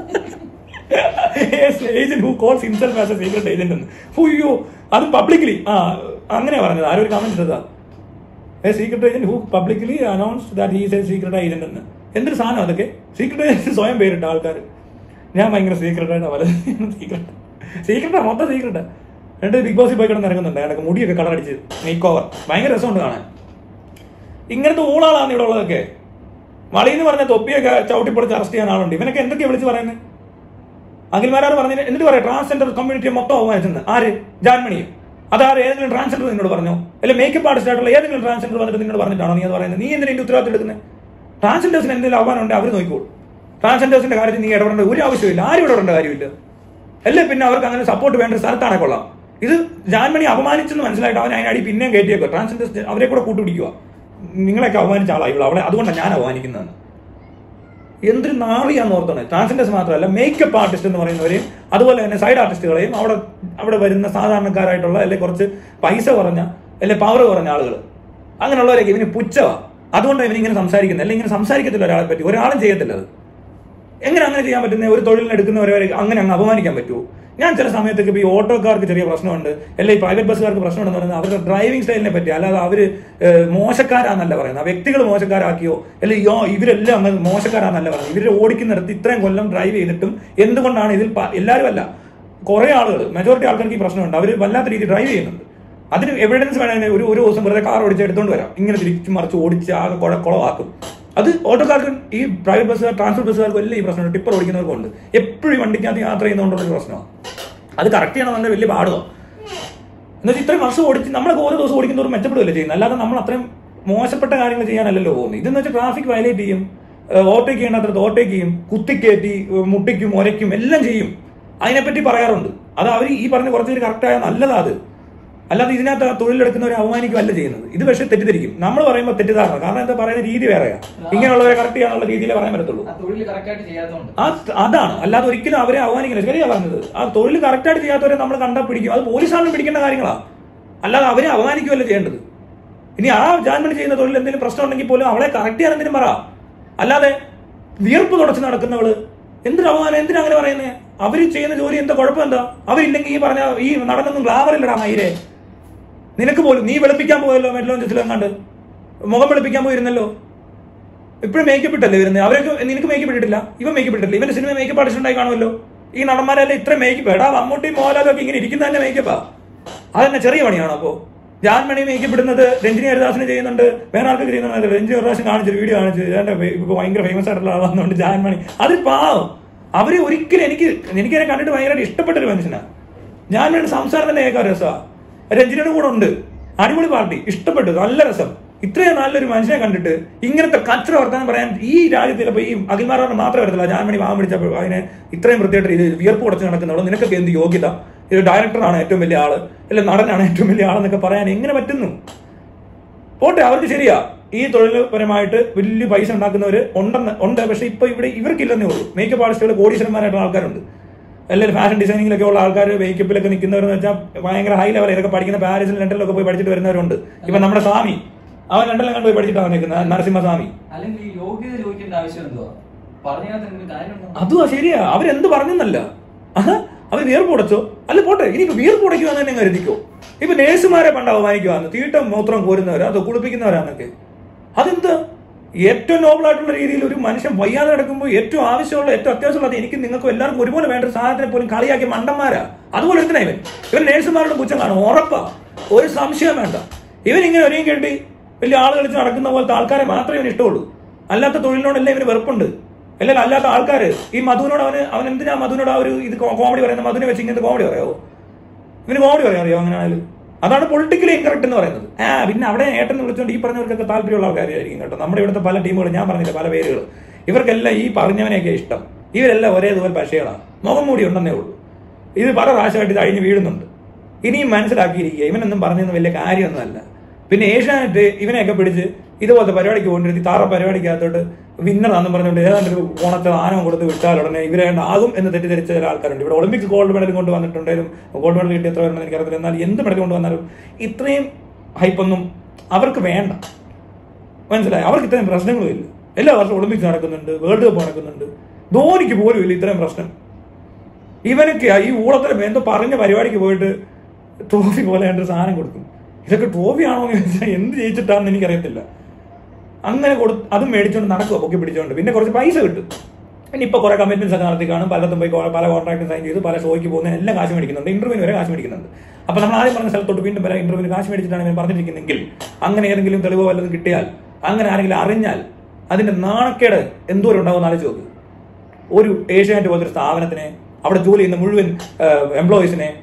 agent who calls himself as a secret agent എന്ന്. അയ്യോ, അതും പബ്ലിക്കലി. അങ്ങനെയാ പറഞ്ഞത്. ആരൊരു കമന്റ് ഇട്ടതാ, a secret agent who publicly announced that he is a secret agent എന്ന്. എന്തൊരു സാധനം അതൊക്കെ. സീക്രട്ട് ഏജന്റ് സ്വയം പേരിട്ട ആൾക്കാർ. ഞാൻ ഭയങ്കര സീക്രട്ടാണ്, പല സീക്രട്ടാ, മൊത്തം സീക്രട്ടാ. രണ്ട് ബിഗ് ബോസിൽ പോയി കിടന്ന് ഇറങ്ങുന്നുണ്ട്. അയാൾക്ക് മുടിയൊക്കെ കളറടിച്ച് മേക്ക് ഓവർ, ഭയങ്കര രസമുണ്ട് കാണാൻ. ഇങ്ങനത്തെ ഊളാളാണ് ഇവിടെ ഉള്ളതൊക്കെ. വളീന്ന് പറഞ്ഞ തൊപ്പിയൊക്കെ ചവിട്ടിപ്പൊളിച്ച് അറസ്റ്റ് ചെയ്യാൻ ആളുണ്ട്. ഇവനൊക്കെ എന്തൊക്കെയാ വിളിച്ച് പറയുന്നത്? അഖിൽമാരാർ പറഞ്ഞിട്ട് എന്നിട്ട് പറയാം ട്രാൻസ്ജെൻഡർ കമ്മ്യൂണിറ്റിയെ മൊത്തം അവമാനിച്ചെന്ന്. ആര്? ജാൻമണി. അതാര്? ഏതെങ്കിലും ട്രാൻസ്ജെൻഡർ നിന്നോട് പറഞ്ഞോ? അല്ലെ മേക്കപ്പ് ആർട്ടിസ്റ്റ് ആയിട്ടുള്ള ഏതെങ്കിലും ട്രാൻസ്ജെൻഡർ വന്നിട്ട് നിന്നോട് പറഞ്ഞിട്ടാണോ നീ അത് പറയുന്നത്? നീ എന്തിനാ ഇതിന്റെ ഉത്തരവാദിത്തം എടുക്കുന്നത്? ട്രാൻസ്ജെൻഡേഴ്സിന് എന്തെങ്കിലും അവമാനം ഉണ്ടെങ്കിൽ അവർ നോക്കിക്കോളൂ. ട്രാൻസ്ജെൻഡേഴ്സിന്റെ കാര്യത്തിൽ നീ ഇടപെടേണ്ട ഒരു ആവശ്യമില്ല, ആരും ഇടപെടേണ്ട കാര്യമില്ല. അല്ലേ പിന്നെ അവർക്ക് അങ്ങനെ സപ്പോർട്ട് വേണ്ട ഒരു സ്ഥലത്താണെ കൊള്ളാം. ഇത് ജാൻമണി അപമാനിച്ചെന്ന് മനസ്സിലായിട്ട് അവൻ അതിനടി പിന്നെയും കയറ്റിയേക്കുക. ട്രാൻസ്ജെൻഡേഴ്സ് അവരെ കൂടെ കൂട്ടുപിടിക്കുക. നിങ്ങളെയൊക്കെ അപമാനിച്ച ആളായി അവളെ, അതുകൊണ്ടാണ് ഞാൻ അപമാനിക്കുന്നതെന്ന്. എന്തൊരു നാറിയാന്ന് ഓർത്താണ്. ട്രാൻസ്ജെൻഡേഴ്സ് മാത്രമല്ല, മേക്കപ്പ് ആർട്ടിസ്റ്റ് എന്ന് പറയുന്നവരെയും അതുപോലെ തന്നെ സൈഡ് ആർട്ടിസ്റ്റുകളെയും അവിടെ വരുന്ന സാധാരണക്കാരായിട്ടുള്ള അല്ലെങ്കിൽ കുറച്ച് പൈസ കുറഞ്ഞ അല്ലെങ്കിൽ പവർ കുറഞ്ഞ ആളുകൾ അങ്ങനെയുള്ളവരൊക്കെ ഇവന് പുച്ഛവാ. അതുകൊണ്ടാണ് ഇവനിങ്ങനെ സംസാരിക്കുന്നത്. അല്ലെങ്കിൽ ഇങ്ങനെ സംസാരിക്കത്തില്ല ഒരാളെ പറ്റി, ഒരാളും ചെയ്യത്തില്ല. അത് എങ്ങനെ അങ്ങനെ ചെയ്യാൻ പറ്റുന്ന? ഒരു തൊഴിലിനെടുക്കുന്നവരെ അങ്ങനെ അങ്ങ് അപമാനിക്കാൻ പറ്റുമോ? ഞാൻ ചില സമയത്തൊക്കെ ഈ ഓട്ടോക്കാർക്ക് ചെറിയ പ്രശ്നമുണ്ട്, അല്ലെങ്കിൽ ഈ പ്രൈവറ്റ് ബസ്സുകാർക്ക് പ്രശ്നമുണ്ടെന്ന് പറയുന്നത് അവരുടെ ഡ്രൈവിംഗ് സ്റ്റൈലിനെ പറ്റി, അല്ലാതെ അവര് മോശക്കാരാന്നല്ല പറയുന്നത്, ആ വ്യക്തികൾ മോശക്കാരാക്കിയോ അല്ലെങ്കിൽ ഇവരെല്ലാം അങ്ങ് മോശക്കാരാന്നല്ല പറയുന്നത്. ഇവർ ഓടിക്കുന്നിടത്ത് ഇത്രയും കൊല്ലം ഡ്രൈവ് ചെയ്തിട്ടും എന്തുകൊണ്ടാണ് ഇതിൽ എല്ലാവരും അല്ല, കുറെ ആളുകൾ, മെജോറിറ്റി ആൾക്കാർക്ക് ഈ പ്രശ്നമുണ്ട്. അവർ വല്ലാത്ത രീതിയിൽ ഡ്രൈവ് ചെയ്യുന്നുണ്ട്. അതിന് എവിഡൻസ് വേണമെങ്കിൽ ഒരു ദിവസം വെറുതെ കാർ ഓടിച്ച് എടുത്തുകൊണ്ട് വരാം, ഇങ്ങനെ തിരിച്ചു മറിച്ച് ഓടിച്ച് ആകെ കുളമാക്കും. അത് ഓട്ടോക്കാർക്കും ഈ പ്രൈവറ്റ് ബസ്സുകാർ ട്രാൻസ്പോർട്ട് ബസ്സുകാർക്കും എല്ലാം ഈ പ്രശ്നമുണ്ട്. ടിപ്പർ ഓടിക്കുന്നവർക്കുണ്ട്. എപ്പോഴും വണ്ടിക്കകത്ത് യാത്ര ചെയ്യുന്നതുകൊണ്ടുള്ളൊരു പ്രശ്നമാണ്. അത് കറക്റ്റ് ചെയ്യണമെന്നുണ്ടെങ്കിൽ വലിയ പാടുമാണ്. എന്നുവെച്ചാൽ ഇത്രയും വർഷം ഓടിച്ച് നമ്മളൊക്കെ ഓരോ ദിവസം ഓടിക്കുന്നവരും മെച്ചപ്പെടുകയല്ലേ ചെയ്യുന്നത്, അല്ലാതെ നമ്മൾ അത്രയും മോശപ്പെട്ട കാര്യങ്ങൾ ചെയ്യാനല്ലല്ലോ പോകുന്നത്. ഇതെന്ന് വെച്ചാൽ ട്രാഫിക് വയലേറ്റ് ചെയ്യും, ഓവർടേക്ക് ചെയ്യേണ്ടത്ര ഓവർടേക്ക് ചെയ്യും, കുത്തിക്കയറ്റി മുട്ടിക്കും ഒരയ്ക്കും എല്ലാം ചെയ്യും. അതിനെപ്പറ്റി പറയാറുണ്ട്. അത് അവർ ഈ പറഞ്ഞ കുറച്ച് പേര് കറക്റ്റായ നല്ലതാ. അത് അല്ലാതെ ഇതിനകത്ത് തൊഴിലെടുക്കുന്നവരെ അപമാനിക്കുകയല്ല ചെയ്യുന്നത്. ഇത് പക്ഷേ തെറ്റിദ്ധരിക്കും. നമ്മൾ പറയുമ്പോൾ തെറ്റിദ്ധാരണ. കാരണം എന്താ പറയുന്ന രീതി വേറെയാണ്. ഇങ്ങനെയുള്ളവരെ കറക്റ്റ് ചെയ്യാനുള്ള രീതിയിലേ പറയാൻ പറ്റത്തുള്ളൂ. അതാണ്. അല്ലാതെ ഒരിക്കലും അവരെ അപമാനിക്കില്ല. ശരിയാ പറഞ്ഞത്. ആ തൊഴിൽ കറക്റ്റായിട്ട് ചെയ്യാത്തവരെ നമ്മൾ കണ്ടാൽ പിടിക്കും. അത് പോലീസാണ് പിടിക്കേണ്ട കാര്യങ്ങളാണ്, അല്ലാതെ അവരെ അപമാനിക്കുകയല്ല ചെയ്യേണ്ടത്. ഇനി ആ ജാൻമണി ചെയ്യുന്ന തൊഴിൽ എന്തെങ്കിലും പ്രശ്നം ഉണ്ടെങ്കിൽ പോലും അവളെ കറക്റ്റ് ചെയ്യാൻ എന്തിനും പറ. അല്ലാതെ വിയർപ്പ് തുടച്ച് നടക്കുന്നവള് എന്തൊരു അപമാനം, എന്തിനാ അങ്ങനെ പറയുന്നത്? അവര് ചെയ്യുന്ന ജോലി എന്താ കുഴപ്പം? എന്താ അവരില്ലെങ്കിൽ ഈ പറഞ്ഞ ഈ നടനൊന്നും ഗ്ലാമറില്ലടാ മയിരെ. നിനക്ക് പോലും നീ വെളുപ്പിക്കാൻ പോയല്ലോ, മെഡലോഞ്ചസിലും എങ്ങാണ്ട് മുഖം വെളുപ്പിക്കാൻ പോയിരുന്നല്ലോ. ഇപ്പോഴും മേക്കപ്പ് ഇട്ടല്ലേ വരുന്നത്. അവരൊക്കെ നിനക്ക് മേക്കപ്പ് ഇട്ടിട്ടില്ല, ഇവൻ മേക്കപ്പ് ഇട്ടിട്ടില്ല. ഇവന്റെ സിനിമ മേക്കപ്പ് ആർട്ടിസ്റ്റ് ഉണ്ടായി കാണുമല്ലോ. ഈ നടന്മാരെല്ലാം ഇത്ര മേക്കപ്പ്. എടാ മമ്മൂട്ടിയും മോഹൻലാലും ഒക്കെ ഇങ്ങനെ ഇരിക്കുന്ന തന്നെ മേക്കപ്പാ. അതന്നെ ചെറിയ പണിയാണോ? അപ്പോ ജാൻമണി മേക്കപ്പ് ഇടുന്നത് രഞ്ജിനി ഹരിദാസിന് ചെയ്യുന്നുണ്ട്, വേറെ ആൾക്കൊക്കെ ചെയ്യുന്നുണ്ട്. രഞ്ജിനി ഒരു പ്രാവശ്യം കാണിച്ചു, വീഡിയോ കാണിച്ചു. ഇപ്പൊ ഭയങ്കര ഫേമസ് ആയിട്ടുള്ള ആളാണെന്നുണ്ട് ജാൻമണി. അത് പാവം. അവര് ഒരിക്കലും എനിക്കതിനെ കണ്ടിട്ട് ഭയങ്കരമായിട്ട് ഇഷ്ടപ്പെട്ടൊരു മനുഷ്യനാണ്. ജാൻമണിയുടെ സംസാരം തന്നെ കേൾക്കാൻ രസമാണ്. രഞ്ജിനിയുടെ കൂടെ ഉണ്ട്, അടിപൊളി പാർട്ടി, ഇഷ്ടപ്പെട്ടു, നല്ല രസം. ഇത്രയും നല്ലൊരു മനുഷ്യനെ കണ്ടിട്ട് ഇങ്ങനത്തെ കച്ചറ വർത്താനം പറയാൻ ഈ രാജ്യത്തിൽ ഇപ്പൊ ഈ അഖിൽമാരാറിന് മാത്രമേ വരത്തില്ല. ജാൻമണി പാവം പിടിച്ചപ്പോൾ അതിനെ ഇത്രയും വൃത്തിയായിട്ട് ഇത് വിയർപ്പ് കുറച്ച് നടക്കുന്നവളോ, നിനക്കൊക്കെ എന്ത് യോഗ്യത? ഇത് ഡയറക്ടറാണ് ഏറ്റവും വലിയ ആള്, അല്ലെ നടനാണ് ഏറ്റവും വലിയ ആളെന്നൊക്കെ പറയാൻ എങ്ങനെ പറ്റുന്നു? പോട്ടെ, അവർക്ക് ശരിയാ, ഈ തൊഴിൽപരമായിട്ട് വലിയ പൈസ ഉണ്ടാക്കുന്നവര് ഉണ്ട്. പക്ഷെ ഇപ്പൊ ഇവിടെ ഇവർക്കില്ലെന്നേ ഉള്ളൂ. മേക്കപ്പ് ആർട്ടിസ്റ്റുകൾ കോടീശ്വരന്മാരായിട്ടുള്ള ആൾക്കാരുണ്ട്. എല്ലാവരും ഫാഷൻ ഡിസൈനിങ്ങിലൊക്കെ ഉള്ള ആൾക്കാർ, മേക്കപ്പിലൊക്കെ നിൽക്കുന്നവരെന്ന് വെച്ചാൽ ഭയങ്കര ഹൈ ലെവൽ. ഇതൊക്കെ പഠിക്കുന്ന പാരീസിൽ ലണ്ടനിലൊക്കെ പോയി പഠിച്ചിട്ട് വരുന്നവരുണ്ട്. ഇപ്പൊ നമ്മുടെ സ്വാമി, അവൻ ലണ്ടനിലും കണ്ട് പോയി പഠിച്ചിട്ടാണ് നിൽക്കുന്നത്, നരസിംഹസ്വാമി. അതും ശരിയാ. അവരെന്ത് പറഞ്ഞെന്നല്ല, അവർ വിയർപ്പ് ഉടച്ചോ അല്ല പോട്ടെ. ഇനിയിപ്പോ വിയർപ്പ് ഉടയ്ക്കുവാന്ന് തന്നെ കരുതിക്കോ. ഇപ്പൊ നേഴ്സുമാരെ പണ്ട് അപമാനിക്കുവാന്ന്, തീട്ടം മൂത്രം കോരുന്നവരാ, അത് കുളിപ്പിക്കുന്നവരാന്നൊക്കെ. അതെന്ത് ഏറ്റവും നോബിളായിട്ടുള്ള രീതിയിൽ ഒരു മനുഷ്യൻ വയ്യാതെ കിടക്കുമ്പോൾ ഏറ്റവും ആവശ്യമുള്ള, ഏറ്റവും അത്യാവശ്യമുള്ള, അത് എനിക്കും നിങ്ങൾക്കും എല്ലാവർക്കും ഒരുപോലെ വേണ്ട ഒരു സാധനത്തിനെ പോലും കളിയാക്കി മണ്ടന്മാരാ. അതുപോലെ എന്തിനാ ഇവൻ നേഴ്സുമാരുടെ പുച്ഛം കാണും, ഉറപ്പാ, ഒരു സംശയം വേണ്ട. ഇവൻ ഇങ്ങനെ ഒരേം കേട്ടി വലിയ ആൾ കളിച്ച് നടക്കുന്ന പോലത്തെ ആൾക്കാരെ മാത്രമേ ഇവന് ഇഷ്ടമുള്ളൂ. അല്ലാത്ത തൊഴിലിനോടെല്ലാം ഇവന് വെറുപ്പുണ്ട്. അല്ലെങ്കിൽ അല്ലാത്ത ആൾക്കാർ ഈ മധുവിനോട് അവൻ എന്തിനാ മധുവിനോട് ആ ഒരു ഇത് കോമഡി പറയുന്നത്? മധുവിനെ വെച്ച് ഇങ്ങനത്തെ കോമഡി പറയാമോ? ഇവന് കോമഡി പറയാൻ അറിയാമോ? അങ്ങനെ ആയാലും അതാണ് പൊളിറ്റിക്കലി ഇൻകറക്റ്റ് എന്ന് പറയുന്നത്. പിന്നെ അവിടെ ഏട്ടൻ വിളിച്ചുകൊണ്ട് ഈ പറഞ്ഞവർക്കൊക്കെ താല്പര്യമുള്ള ആൾക്കാരായിരിക്കും കേട്ടോ. നമ്മുടെ ഇവിടുത്തെ പല ടീമുകൾ, ഞാൻ പറഞ്ഞില്ല പല പേരുകൾ, ഇവർക്കെല്ലാം ഈ പറഞ്ഞവനെയൊക്കെ ഇഷ്ടം. ഇവരെല്ലാം ഒരേതുപോലെ പശകളാണ്, മുഖം മൂടി ഉണ്ടെന്നേ ഉള്ളൂ. ഇത് പല പ്രാവശ്യമായിട്ട് ഇത് അഴിഞ്ഞ് വീഴുന്നുണ്ട്. ഇനിയും മനസ്സിലാക്കിയിരിക്കുക, ഇവനൊന്നും പറഞ്ഞൊന്നും വലിയ കാര്യമൊന്നുമല്ല. പിന്നെ ഏഷ്യാനെറ്റ് ഇവനെയൊക്കെ പിടിച്ച് ഇതുപോലത്തെ പരിപാടിക്ക് കൊണ്ടിരുത്തി താറ പരിപാടിക്കകത്തോട്ട് വിന്നറാന്നും പറഞ്ഞുകൊണ്ട് ഏതാണ്ടൊരു ഓണത്തെ ആനവും കൊടുത്ത് വിട്ടാൽ ഉടനെ ഇവരാകും എന്ന് തെറ്റിദ്ധരിച്ച ചില ആൾക്കാരുണ്ട്. ഇവിടെ ഒളിമ്പിക്സ് ഗോൾഡ് മെഡൽ കൊണ്ട് വന്നിട്ടുണ്ടെങ്കിലും ഗോൾഡ് മെഡൽ കിട്ടി എത്ര വരണമെന്ന് എനിക്കറിയത്തില്ല. എന്നാൽ എന്ത് മെഡൽ കൊണ്ട് വന്നാലും ഇത്രയും ഹൈപ്പൊന്നും അവർക്ക് വേണ്ട. മനസ്സിലായി? അവർക്ക് ഇത്രയും പ്രശ്നങ്ങളും ഇല്ല. എല്ലാ വർഷവും ഒളിമ്പിക്സ് നടക്കുന്നുണ്ട്, വേൾഡ് കപ്പ് നടക്കുന്നുണ്ട്. ധോനിക്ക് പോലും ഇല്ല ഇത്രയും പ്രശ്നം. ഇവനൊക്കെ ഈ ഊളത്തരം എന്തോ പറഞ്ഞ പരിപാടിക്ക് പോയിട്ട് ട്രോഫി പോലെ ഒരു സാധനം കൊടുക്കും. ഇതൊക്കെ ട്രോഫിയാണോ എന്ന് ചോദിച്ചാൽ എന്ത് ജയിച്ചിട്ടാണെന്ന് എനിക്കറിയത്തില്ല. അങ്ങനെ അതും മേടിച്ചോണ്ട് നടക്കുക, പൊക്കി പിടിച്ചോണ്ട്. പിന്നെ കുറച്ച് പൈസ കിട്ടും. പിന്നെ ഇപ്പൊ കുറെ കമ്മിറ്റ്മെന്റ്സ് ഒക്കെ നടത്തി കാണും, പലതും പോയി പല കോൺട്രാക്ട് സൈൻ ചെയ്ത് പല ഷോയ്ക്ക് പോകുന്നതിന് എല്ലാം കാശ് മേടിക്കുന്നുണ്ട്, ഇന്റർവ്യൂവിന് വരെ കാശ് മേടിക്കുന്നുണ്ട്. അപ്പൊ നമ്മൾ ആദ്യം പറഞ്ഞ സ്ഥലത്തോട്ട് വീണ്ടും വരെ ഇന്റർവ്യൂവിന് കാശ് മേടിച്ചിട്ടാണ് ഇവൻ പറഞ്ഞിരിക്കുന്നെങ്കിൽ, അങ്ങനെ ഏതെങ്കിലും തെളിവോ വല്ലതും കിട്ടിയാൽ, അങ്ങനെ ആരെങ്കിലും അറിഞ്ഞാൽ അതിന്റെ നാണക്കേട് എന്തോരം ഉണ്ടാവുമെന്ന് ആലോചിച്ച് നോക്ക്. ഒരു ഏഷ്യാനെറ്റ് പോലത്തെ ഒരു സ്ഥാപനത്തിനെ, അവിടെ ജോലി ചെയ്യുന്ന മുഴുവൻ എംപ്ലോയീസിനെ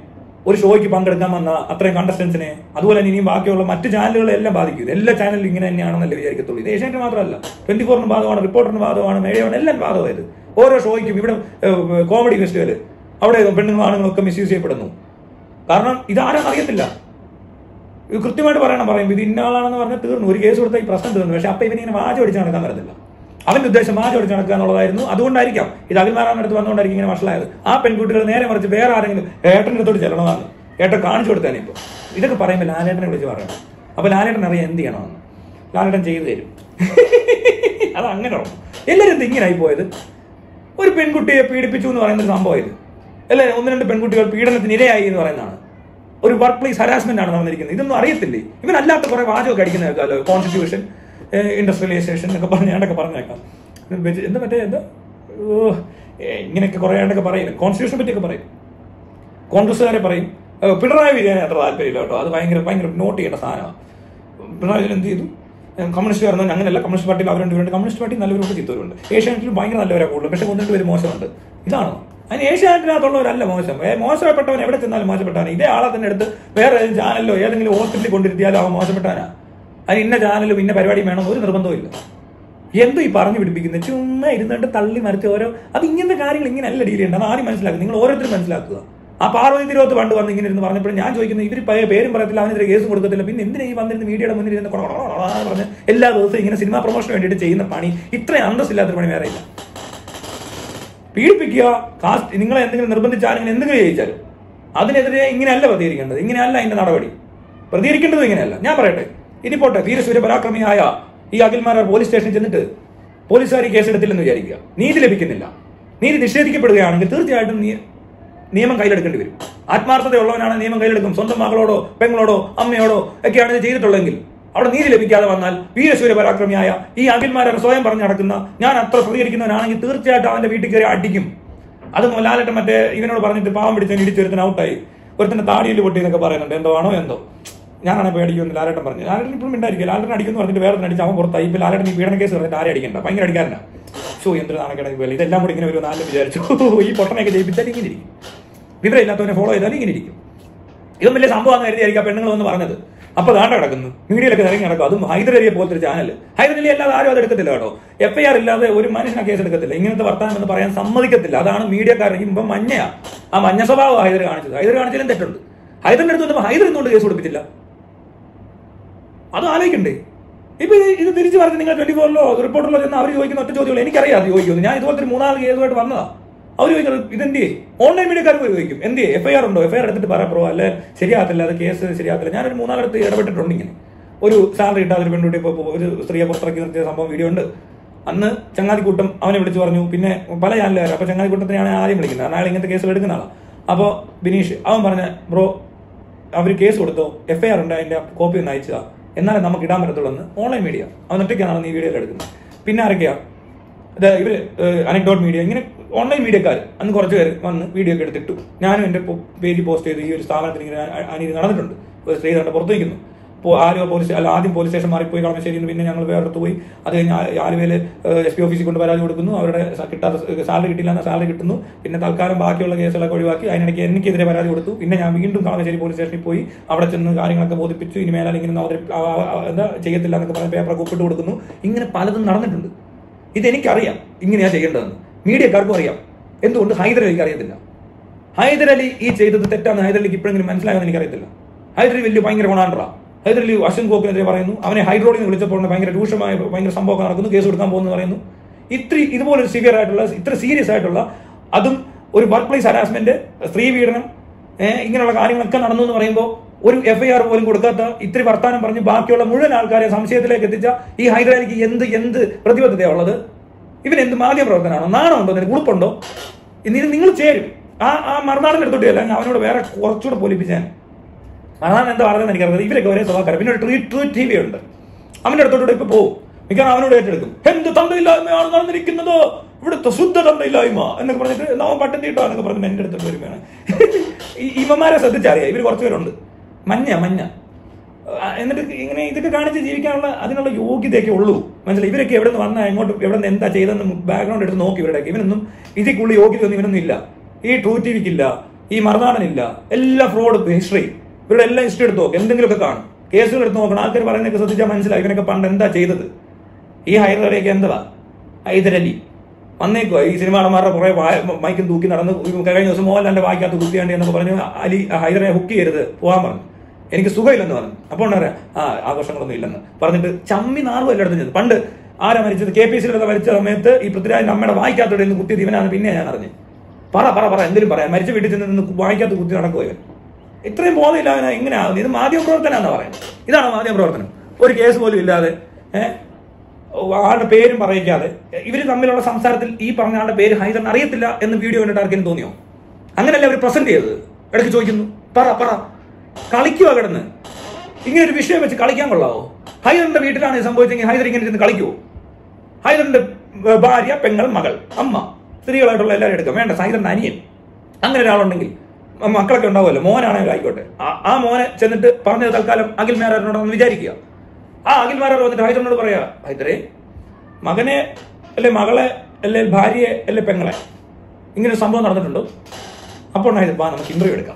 ഒരു ഷോയ്ക്ക് പങ്കെടുക്കാൻ വന്ന അത്രയും കണ്ടസ്റ്റൻസിനെ, അതുപോലെ തന്നെ ഇനിയും ബാക്കിയുള്ള മറ്റ് ചാനലുകളെല്ലാം ബാധിക്കും. എല്ലാ ചാനലും ഇങ്ങനെ തന്നെയാണെന്നല്ലേ വിചാരിക്കത്തുള്ളൂ. ഇത് ഏഷ്യാനെറ്റ് മാത്രമല്ല, 24-ന് ബാധകമാണ്, റിപ്പോർട്ടറിന് ബാധകമാണ്, മേഡിയാണ്, എല്ലാം ബാധകമായത്. ഓരോ ഷോയ്ക്കും ഇവിടെ കോമഡി ഫെസ്റ്റിവൽ അവിടെ പെണ്ണുങ്ങളും ആണുങ്ങളൊക്കെ മിസ്യൂസ് ചെയ്യപ്പെടുന്നു. കാരണം ഇതാരും അറിയത്തില്ല. ഇത് കൃത്യമായിട്ട് പറയും ഇത് ഇന്നാളാണെന്ന് പറഞ്ഞാൽ തീർന്നു, ഒരു കേസ് കൊടുത്താൽ ഈ പ്രശ്നം തീർന്നു. പക്ഷെ അപ്പൊ ഇവനിങ്ങനെ വാചം അടിച്ച് നടക്കാൻ പറ്റത്തില്ല. അവന്റെ ഉദ്ദേശം വാചം അടിച്ച് നടക്കുക എന്നുള്ളതായിരുന്നു. അതുകൊണ്ടായിരിക്കാം ഇത് അഖിൽമാരാന്റെ അടുത്ത് വന്നുകൊണ്ടായിരിക്കും ഇങ്ങനെ വഷളായത്. ആ പെൺകുട്ടികൾ നേരെ മറിച്ച് വേറെ ആരെങ്കിലും ഏട്ടൻ്റെ അടുത്തോട്ട് ചെല്ലണമെന്ന് ഏട്ടൻ കാണിച്ചു കൊടുത്താനേ. ഇപ്പോൾ ഇതൊക്കെ പറയുമ്പോൾ ലാലേട്ടനെ വിളിച്ച് പറയണം. അപ്പൊ ലാലേട്ടൻ അറിയാം എന്ത് ചെയ്യണമെന്ന്. ലാലേട്ടൻ ചെയ്തു തരും. അത് അങ്ങനെ എല്ലാവരും ഇങ്ങനായി പോയത്. ഒരു പെൺകുട്ടിയെ പീഡിപ്പിച്ചു എന്ന് പറയുന്ന ഒരു സംഭവം ഇത് അല്ലെ. 1-2 പെൺകുട്ടികൾ പീഡനത്തിന് ഇരയായി എന്ന് പറയുന്നതാണ്. ഒരു വർക്ക് പ്ലേസ് ഹരാസ്മെന്റ് ആണ് നടന്നിരിക്കുന്നത്. ഇതൊന്നും അറിയത്തില്ലേ? ഇവനല്ലാത്ത കുറെ വാചകമൊക്കെ അടിക്കുന്ന കേൾക്കാമല്ലോ. കോൺസ്റ്റിറ്റ്യൂഷൻ, ഇൻഡസ്ട്രിയലൈസേഷൻ എന്നൊക്കെ പറഞ്ഞേക്കാം. എന്താ മറ്റേ എന്താ ഇങ്ങനെയൊക്കെ കുറെ ആണ്ടൊക്കെ പറയും. കോൺസ്റ്റിറ്റ്യൂഷനെ പറ്റിയൊക്കെ പറയും, കോൺഗ്രസ്സുകാരെ പറയും. പിണറായി വിജയനെ അത്ര താല്പര്യമില്ല കേട്ടോ. അത് ഭയങ്കര നോട്ട് ചെയ്യേണ്ട സാധനമാണ്. പിണറായി വിജയൻ എന്ത് ചെയ്തു? കമ്മ്യൂണിസ്റ്റ് പറഞ്ഞാൽ അങ്ങനെയല്ല. കമ്മ്യൂണിസ്റ്റ് പാർട്ടിയിൽ അവരുണ്ട്. Communist party നല്ലവരുണ്ട്, ചിത്തവരുണ്ട്. ഏഷ്യാനെറ്റിൽ ഭയങ്കര നല്ലവരാണ് കൂടുതൽ. പക്ഷെ 1-2 പേര് മോശമുണ്ട്. ഇതാണോ? അതിന് ഏഷ്യാനെറ്റിനകത്തുള്ളവരല്ല മോശം. മോശപ്പെട്ടവൻ എവിടെ ചെന്നാലും മോശപ്പെട്ടാണ്. ഇതേ ആളെ തന്നെ എടുത്ത് വേറെ ഏതെങ്കിലും ചാനലിലോ ഏതെങ്കിലും ഹോസ്പിറ്റലിൽ കൊണ്ടിരുത്തിയാലോ അവൻ മോശപ്പെട്ടാനാ. അതിന് ഇന്ന ചാനലും ഇന്ന പരിപാടിയും വേണമെന്ന് ഒരു നിർബന്ധവും ഇല്ല. എന്തോ ഈ പറഞ്ഞു പിടിപ്പിക്കുന്നത്? ചുമ്മാ ഇരുന്നിട്ട് തള്ളി മറിച്ച് ഓരോ അത് ഇങ്ങനത്തെ കാര്യങ്ങൾ ഇങ്ങനെയല്ല ഡീൽ ചെയ്യേണ്ടത്. അത് ആദ്യം മനസ്സിലാക്കുക. നിങ്ങൾ ഓരോരുത്തരും മനസ്സിലാക്കുക. ആ പാർവതി തിരുവത്ത് പണ്ട് വന്ന് ഇങ്ങനെ ഇരുന്ന് പറഞ്ഞപ്പോഴും ഞാൻ ചോദിക്കുന്നത്, ഇവർ പേരും പറയത്തില്ല, അവനെതിരെ കേസും കൊടുക്കത്തില്ല, പിന്നെ എന്തിനാ ഈ വന്നിരുന്ന് മീഡിയയുടെ മുന്നിൽ ഇരുന്ന് പറഞ്ഞ് എല്ലാ ദിവസവും ഇങ്ങനെ സിനിമാ പ്രൊമോഷന് വേണ്ടിയിട്ട് ചെയ്യുന്ന പണി? ഇത്രയും അന്തസ്സില്ലാത്തൊരു പണി വേറെ ഇല്ല. പീഡിപ്പിക്കുക, കാസ്റ്റ്, നിങ്ങളെ എന്തെങ്കിലും നിർബന്ധിച്ചാലും എന്തെങ്കിലും ചെയ്യിച്ചാലും അതിനെതിരെ ഇങ്ങനെയല്ല പ്രതികരിക്കേണ്ടത്. ഇങ്ങനെയല്ല അതിന്റെ നടപടി. പ്രതികരിക്കേണ്ടത് ഇങ്ങനെയല്ല. ഞാൻ പറയട്ടെ, ഇനി പോട്ടെ, ധീരസൂര്യ പരാക്രമിയായ ഈ അഖിൽമാരാർ പോലീസ് സ്റ്റേഷനിൽ ചെന്നിട്ട് പോലീസുകാർ ഈ കേസെടുത്തില്ലെന്ന് വിചാരിക്കുക. നീതി ലഭിക്കുന്നില്ല, നീതി നിഷേധിക്കപ്പെടുകയാണെങ്കിൽ തീർച്ചയായിട്ടും നിയമം കയ്യിലെടുക്കേണ്ടി വരും. ആത്മാർത്ഥതയുള്ളവനാണ് നിയമം കയ്യിലെടുക്കും. സ്വന്തം മകളോടോ പെങ്ങളോടോ അമ്മയോടോ ഒക്കെയാണ് ഇത് ചെയ്തിട്ടുള്ളതെങ്കിൽ അവിടെ നീതി ലഭിക്കാതെ വന്നാൽ വീരസൂര്യ പരാക്രമിയായ ഈ അഖിൽമാരാർ സ്വയം പറഞ്ഞു നടക്കുന്ന ഞാൻ അത്ര പ്രതികരിക്കുന്നവനാണെങ്കിൽ തീർച്ചയായിട്ടും അവന്റെ വീട്ടിൽ കയറി അടിക്കും. അത് ലാലേട്ടൻ മറ്റേ ഇവനോട് പറഞ്ഞിട്ട് പാവം പിടിച്ചതിന് ഇടിച്ചൊരുത്തിന് ഔട്ടായി, ഒരുത്തന്റെ താടിയിൽ പൊട്ടി എന്നൊക്കെ പറയുന്നുണ്ട്. എന്തോ ആണോ എന്തോ, ഞാനാണ് പേടിക്കുമെന്ന് ലാലേട്ടൻ പറഞ്ഞു. ലാലേട്ടൻ ഇപ്പോഴും ഉണ്ടായിരിക്കും. ലാലേട്ടൻ അടിക്കുന്നു പറഞ്ഞിട്ട് വേറെ അടിച്ച് അവൻ പുറത്തായി. ഇപ്പൊ ലാലേട്ടൻ ഈ പീഡന കേസ് പറഞ്ഞിട്ട് ആരെ അടിക്കണ്ട, ഭയങ്കര അടിക്കാരനാ. ഷോ എന്തൊരു നാണക്കേടായി പോലെ. ഇതെല്ലാം കൂടി ഇങ്ങനെ ഒരു 4 വിചാരിച്ചു ഈ പൊട്ടനെയൊക്കെ ജയിപ്പിച്ചാൽ ഇങ്ങനെ ഇരിക്കും, വിവരമില്ലാത്തവനെ ഫോളോ ചെയ്താൽ ഇങ്ങനെ ഇരിക്കും. ഇതും വലിയ സംഭവം കരുതിയായിരിക്കും പെണ്ണുങ്ങൾ എന്ന് പറഞ്ഞത്. അപ്പൊ കാണ്ട കിടക്കുന്നു, മീഡിയയിലൊക്കെ ഇറങ്ങി നടക്കും. അതും ഹൈദരലിയെ പോലത്തെ ഒരു ചാനൽ. ഹൈദരലി അല്ലാതെ ആരും അത് എടുക്കത്തില്ല കേട്ടോ. FIR ഇല്ലാതെ ഒരു മനുഷ്യനെ കേസ് എടുക്കത്തില്ല. ഇങ്ങനത്തെ വർത്താനം എന്ന് പറയാൻ സമ്മതിക്കത്തില്ല. അതാണ് മീഡിയക്കാരൻ ഇപ്പം മഞ്ഞയാ. ആ മഞ്ഞ സ്വഭാവം ഹൈദർ കാണിച്ചത്. ഹൈദർ കാണിച്ചാലും തെറ്റുണ്ട്. ഹൈദറിന്റെ അടുത്ത് വന്നപ്പോൾ ഹൈദർ എന്തുകൊണ്ട് കേസ് കൊടുപ്പിച്ചില്ല? അത് ആലോചിക്കണ്ടേ? ഇപ്പൊ ഇത് തിരിച്ചു പറഞ്ഞ് നിങ്ങൾ 24-ലോ റിപ്പോർട്ടറിലോ ചെന്ന് അവർ ചോദിക്കുന്ന ഒറ്റ ചോദ്യങ്ങൾ എനിക്കറിയാം. അത് ചോദിക്കുന്നു. ഞാൻ ഇതുപോലത്തെ 3-4 കേസുമായിട്ട് വന്നതാ. അവർ ചോദിക്കുന്നത് ഇതെന്തിയെ? ഓൺലൈൻ മീഡിയക്കാർക്ക് ചോദിക്കും എന്തിയെ? FIR ഉണ്ടോ? FIR എടുത്തിട്ട് പറയാം ബ്രോ, അല്ലെ ശരിയാകത്തില്ല, അത് കേസ് ശരിയാകത്തില്ല. ഞാനൊരു 3-4 അടുത്ത് ഇടപെട്ടിട്ടുണ്ട്. ഇങ്ങനെ ഒരു സാലറി ഇട്ടാൽ ഒരു പെൺകുട്ടി ഇപ്പോൾ ഒരു സ്ത്രീയെ പുറത്തിറക്കി നിർത്തിയ സംഭവം വീഡിയോ ഉണ്ട്. അന്ന് ചങ്ങാതിക്കൂട്ടം അവനെ വിളിച്ചു പറഞ്ഞു. പിന്നെ പല ചാനലുകാരും. അപ്പൊ ചങ്ങാതിക്കൂട്ടത്തിനെയാണ് ആദ്യം വിളിക്കുന്നത്. കാരണം അയാൾ ഇങ്ങനത്തെ കേസുകൾ എടുക്കുന്ന ആളാണ്. അപ്പോൾ ബിനീഷ് അവൻ പറഞ്ഞ ബ്രോ അവർ കേസ് കൊടുത്തോ, FIR ഉണ്ട്, അതിന്റെ കോപ്പി ഒന്ന് അയച്ചതാ, എന്നാലേ നമുക്ക് ഇടാൻ പറ്റത്തുള്ളൂ എന്ന് ഓൺലൈൻ മീഡിയ. അവൻ ഒറ്റയ്ക്കാണ് ഈ വീഡിയോയിൽ എടുക്കുന്നത്. പിന്നെ ആരൊക്കെയാ ഇവര് അനക്ഡോട്ട് മീഡിയ, ഇങ്ങനെ ഓൺലൈൻ മീഡിയക്കാർ അന്ന് കുറച്ച് പേര് വന്ന് വീഡിയോ ഒക്കെ എടുത്തിട്ടു. ഞാനും എന്റെ പേജിൽ പോസ്റ്റ് ചെയ്ത് ഈ ഒരു സ്ഥാപനത്തിന് ഇങ്ങനെ അനീതി നടന്നിട്ടുണ്ട്, ഒരു സ്ത്രീ തന്നെ പുറത്തു നിൽക്കുന്നു. ആലുവ പോലീസ് ആദ്യം പോലീസ് സ്റ്റേഷൻ മാറിപ്പോയി കളമശ്ശേരിയിൽ നിന്ന്. പിന്നെ ഞങ്ങൾ വേറെടുത്ത് പോയി. അത് കഴിഞ്ഞ് ആലുവയിൽ SP ഓഫീസിൽ കൊണ്ട് പരാതി കൊടുക്കുന്നു. അവരുടെ കിട്ടാത്ത സാലറി കിട്ടില്ല എന്ന സാലറി കിട്ടുന്നു. പിന്നെ തൽക്കാലം ബാക്കിയുള്ള കേസുകളൊക്കെ ഒഴിവാക്കി. അതിനിടയ്ക്ക് എനിക്കെതിരെ പരാതി കൊടുത്തു. പിന്നെ ഞാൻ വീണ്ടും കളമശ്ശേരി പോലീസ് സ്റ്റേഷനിൽ പോയി അവിടെ ചെന്ന് കാര്യങ്ങളൊക്കെ ബോധിപ്പിച്ചു. ഇനി മേലാൽ ഇങ്ങനെ എന്താ ചെയ്യത്തില്ല എന്നൊക്കെ പറഞ്ഞ് പേപ്പറൊക്കെ ഒപ്പിട്ട് കൊടുക്കുന്നു. ഇങ്ങനെ പലതും നടന്നിട്ടുണ്ട്. ഇതെനിക്കറിയാം ഇങ്ങനെയാ ചെയ്യേണ്ടതെന്ന്. മീഡിയക്കാർക്കും അറിയാം. എന്തുകൊണ്ട് ഹൈദരലിക്ക് അറിയത്തില്ല? ഹൈദരലി ഈ ചെയ്തത് തെറ്റാന്ന് ഹൈദരലിക്ക് ഇപ്പോഴെങ്കിലും മനസ്സിലാകുമെന്ന് എനിക്കറിയത്തില്ല. ഹൈദരലി വലിയ ഭയങ്കര കൊണാണ്ടറാ. ഹൈദരലി അശ്വന്ത് ഗോപിനെതിരെ പറയുന്നു. അവനെ ഹൈഡ്രോളിൽ നിന്ന് വിളിച്ചപ്പോൾ ഭയങ്കര രൂക്ഷമായ ഭയങ്കര സംഭവം നടക്കുന്നു, കേസ് കൊടുക്കാൻ പോകുന്നു പറയുന്നു. ഇതുപോലൊരു സിവിയർ ആയിട്ടുള്ള, ഇത്ര സീരിയസ് ആയിട്ടുള്ള, അതും ഒരു വർക്ക് പ്ലേസ് ഹരാസ്മെന്റ്, സ്ത്രീ പീഡനം, ഇങ്ങനെയുള്ള കാര്യങ്ങളൊക്കെ നടന്നു എന്ന് പറയുമ്പോൾ ഒരു FIR പോലും കൊടുക്കാത്ത ഇത്തിരി വർത്താനം പറഞ്ഞ് ബാക്കിയുള്ള മുഴുവൻ ആൾക്കാരെ സംശയത്തിലേക്ക് എത്തിച്ച ഈ ഹൈദരാലിക്ക് എന്ത് പ്രതിബദ്ധതയുള്ളത്? ഇവൻ എന്ത് മാധ്യമ പ്രവർത്തനമാണോ? നാണമുണ്ടോ? നിനക്ക് ഉളുപ്പുണ്ടോ? നിങ്ങൾ ചേരും. ആ മറുനാടിന്റെ അടുത്തോട്ടിയല്ല, അവനോട് വേറെ കുറച്ചുകൂടെ പൊലിപ്പിച്ചാൻ. മറുനാടൻ എന്താ പറയുന്നത് എനിക്കറിയാം. ഇവരൊക്കെ ഒരേ സ്വഭാവക്കാരം. പിന്നെ ഒരു ട്രൂത്ത് TV ഉണ്ട്, അവന്റെ അടുത്തോട്ട് ഇപ്പൊ പോകും. മിക്കവാറും അവനോട് ഏറ്റെടുക്കും. എന്ത് തന്തയില്ലായ്മയാണ് നടന്നിരിക്കുന്നത്, ഇവിടുത്തെ ശുദ്ധ തന്തയില്ലായ്മ എന്നൊക്കെ പറഞ്ഞിട്ട് നാം പട്ടം തീട്ടോ എന്നൊക്കെ പറഞ്ഞിട്ട് എന്റെ അടുത്തോട്ട് വരുമ്പോഴാണ്. ഇവന്മാരെ ശ്രദ്ധിച്ചറിയാം. ഇവർ കുറച്ച് പേരുണ്ട് മഞ്ഞ. എന്നിട്ട് ഇങ്ങനെ ഇതൊക്കെ കാണിച്ച് ജീവിക്കാനുള്ള അതിനുള്ള യോഗ്യതയൊക്കെ ഉള്ളൂ. മനസ്സിലായി? ഇവരൊക്കെ എവിടെ നിന്ന് വന്നാൽ എങ്ങോട്ട് എവിടെ നിന്ന് എന്താ ചെയ്തെന്ന് ബാക്ക്ഗ്രൗണ്ട് എടുത്ത് നോക്കി. ഇവരുടെയൊക്കെ ഇവനൊന്നും ഇതിക്കുള്ള യോഗ്യത ഒന്നും ഇവനൊന്നും ഇല്ല. ഈ ട്രൂ TVക്കില്ല, ഈ മറുനാടനില്ല, എല്ലാ ഫ്രോഡ് ഹിസ്റ്ററി, ഇവരുടെ എല്ലാം ഹിസ്റ്ററി എടുത്ത് നോക്കും, എന്തെങ്കിലുമൊക്കെ കാണും, കേസുകൾ എടുത്ത് നോക്കണം. ആൾക്കാർ പറയുന്നതൊക്കെ ശ്രദ്ധിച്ചാൽ മനസ്സിലായി ഇവനൊക്കെ പണ്ട് എന്താ ചെയ്തത്. ഈ ഹൈദരലിയൊക്കെ എന്താ, ഹൈദരലി വന്നേക്കുവാ ഈ സിനിമാടന്മാരുടെ കുറെ മൈക്കും തൂക്കി നടന്ന്. കഴിഞ്ഞ ദിവസം മോഹൻലാലിന്റെ വായിക്കകത്ത് കുത്തിയാണ്ടി എന്നൊക്കെ പറഞ്ഞു ഹൈദരെ ഹുക്ക് ചെയ്യരുത്, പോകാൻ പറഞ്ഞു. എനിക്ക് സുഖമില്ലെന്ന് പറഞ്ഞു. അപ്പോൾ പറയാം ആഘോഷങ്ങളൊന്നും ഇല്ലെന്ന് പറഞ്ഞിട്ട് ചമ്മി നാറും എല്ലായിടത്തും ചെന്നു. പണ്ട് ആരാ മരിച്ചത്, KPCയിലൊക്കെ മരിച്ച സമയത്ത് ഈ പൃഥ്വിരാജിന്റെ അമ്മയുടെ വായിക്കാത്തോടെ നിന്ന് കുത്തിയത് ഇവനാണ്. പിന്നെ ഞാൻ അറിഞ്ഞു, പറ എന്തെങ്കിലും പറയാം, മരിച്ച വീട്ടിൽ ചെന്ന് നിന്ന് വായിക്കാത്ത കുത്തി നടക്കുമോ ഇവൻ? ഇത്രയും ബോധമില്ല അവനാ ഇങ്ങനെയാകുന്നു. ഇത് മാധ്യമപ്രവർത്തനാണെന്ന് പറയുന്നത്. ഇതാണ് മാധ്യമപ്രവർത്തനം. ഒരു കേസ് പോലും ഇല്ലാതെ ആളുടെ പേരും പറയിക്കാതെ ഇവർ തമ്മിലുള്ള സംസാരത്തിൽ ഈ പറഞ്ഞ ആളുടെ പേര് ഹൈദറിന് അറിയത്തില്ല എന്ന് വീഡിയോ കണ്ടിട്ട് ആർക്കെങ്കിലും തോന്നിയോ? അങ്ങനെയല്ല അവർ പ്രസന്റ് ചെയ്തത്. ഇടയ്ക്ക് ചോദിക്കുന്നു, പറ കളിക്കുവോ കിടന്ന്? ഇങ്ങനെ ഒരു വിഷയം വെച്ച് കളിക്കാൻ കൊള്ളാവോ? ഹൈദറിന്റെ വീട്ടിലാണ് സംഭവിച്ചെങ്കിൽ ഹൈദർ ഇങ്ങനെ ഇരുന്ന് കളിക്കുവോ? ഹൈദറിന്റെ ഭാര്യ, പെങ്ങൾ, മകൾ, അമ്മ, സ്ത്രീകളായിട്ടുള്ള എല്ലാവരും എടുക്കാം. വേണ്ട, ഹൈദറിന്റെ അനിയൻ അങ്ങനെ ഒരാളുണ്ടെങ്കിൽ മക്കളൊക്കെ ഉണ്ടാവുമല്ലോ, മോനാണെങ്കിലും ആയിക്കോട്ടെ. ആ മോനെ ചെന്നിട്ട് പറഞ്ഞത് തൽക്കാലം അഖിൽ മേരാറിനോടൊന്ന് വിചാരിക്കുക. ആ അഖിൽ മേരാർ വന്നിട്ട് ഹൈദറിനോട് പറയാ, ഹൈദരെ മകനെ അല്ലെ മകളെ അല്ലെ ഭാര്യയെ അല്ലെ പെങ്ങളെ ഇങ്ങനെ ഒരു സംഭവം നടന്നിട്ടുണ്ടോ? അപ്പോൾ ഹൈദർ നമുക്ക് ഇന്റർവ്യൂ എടുക്കാം.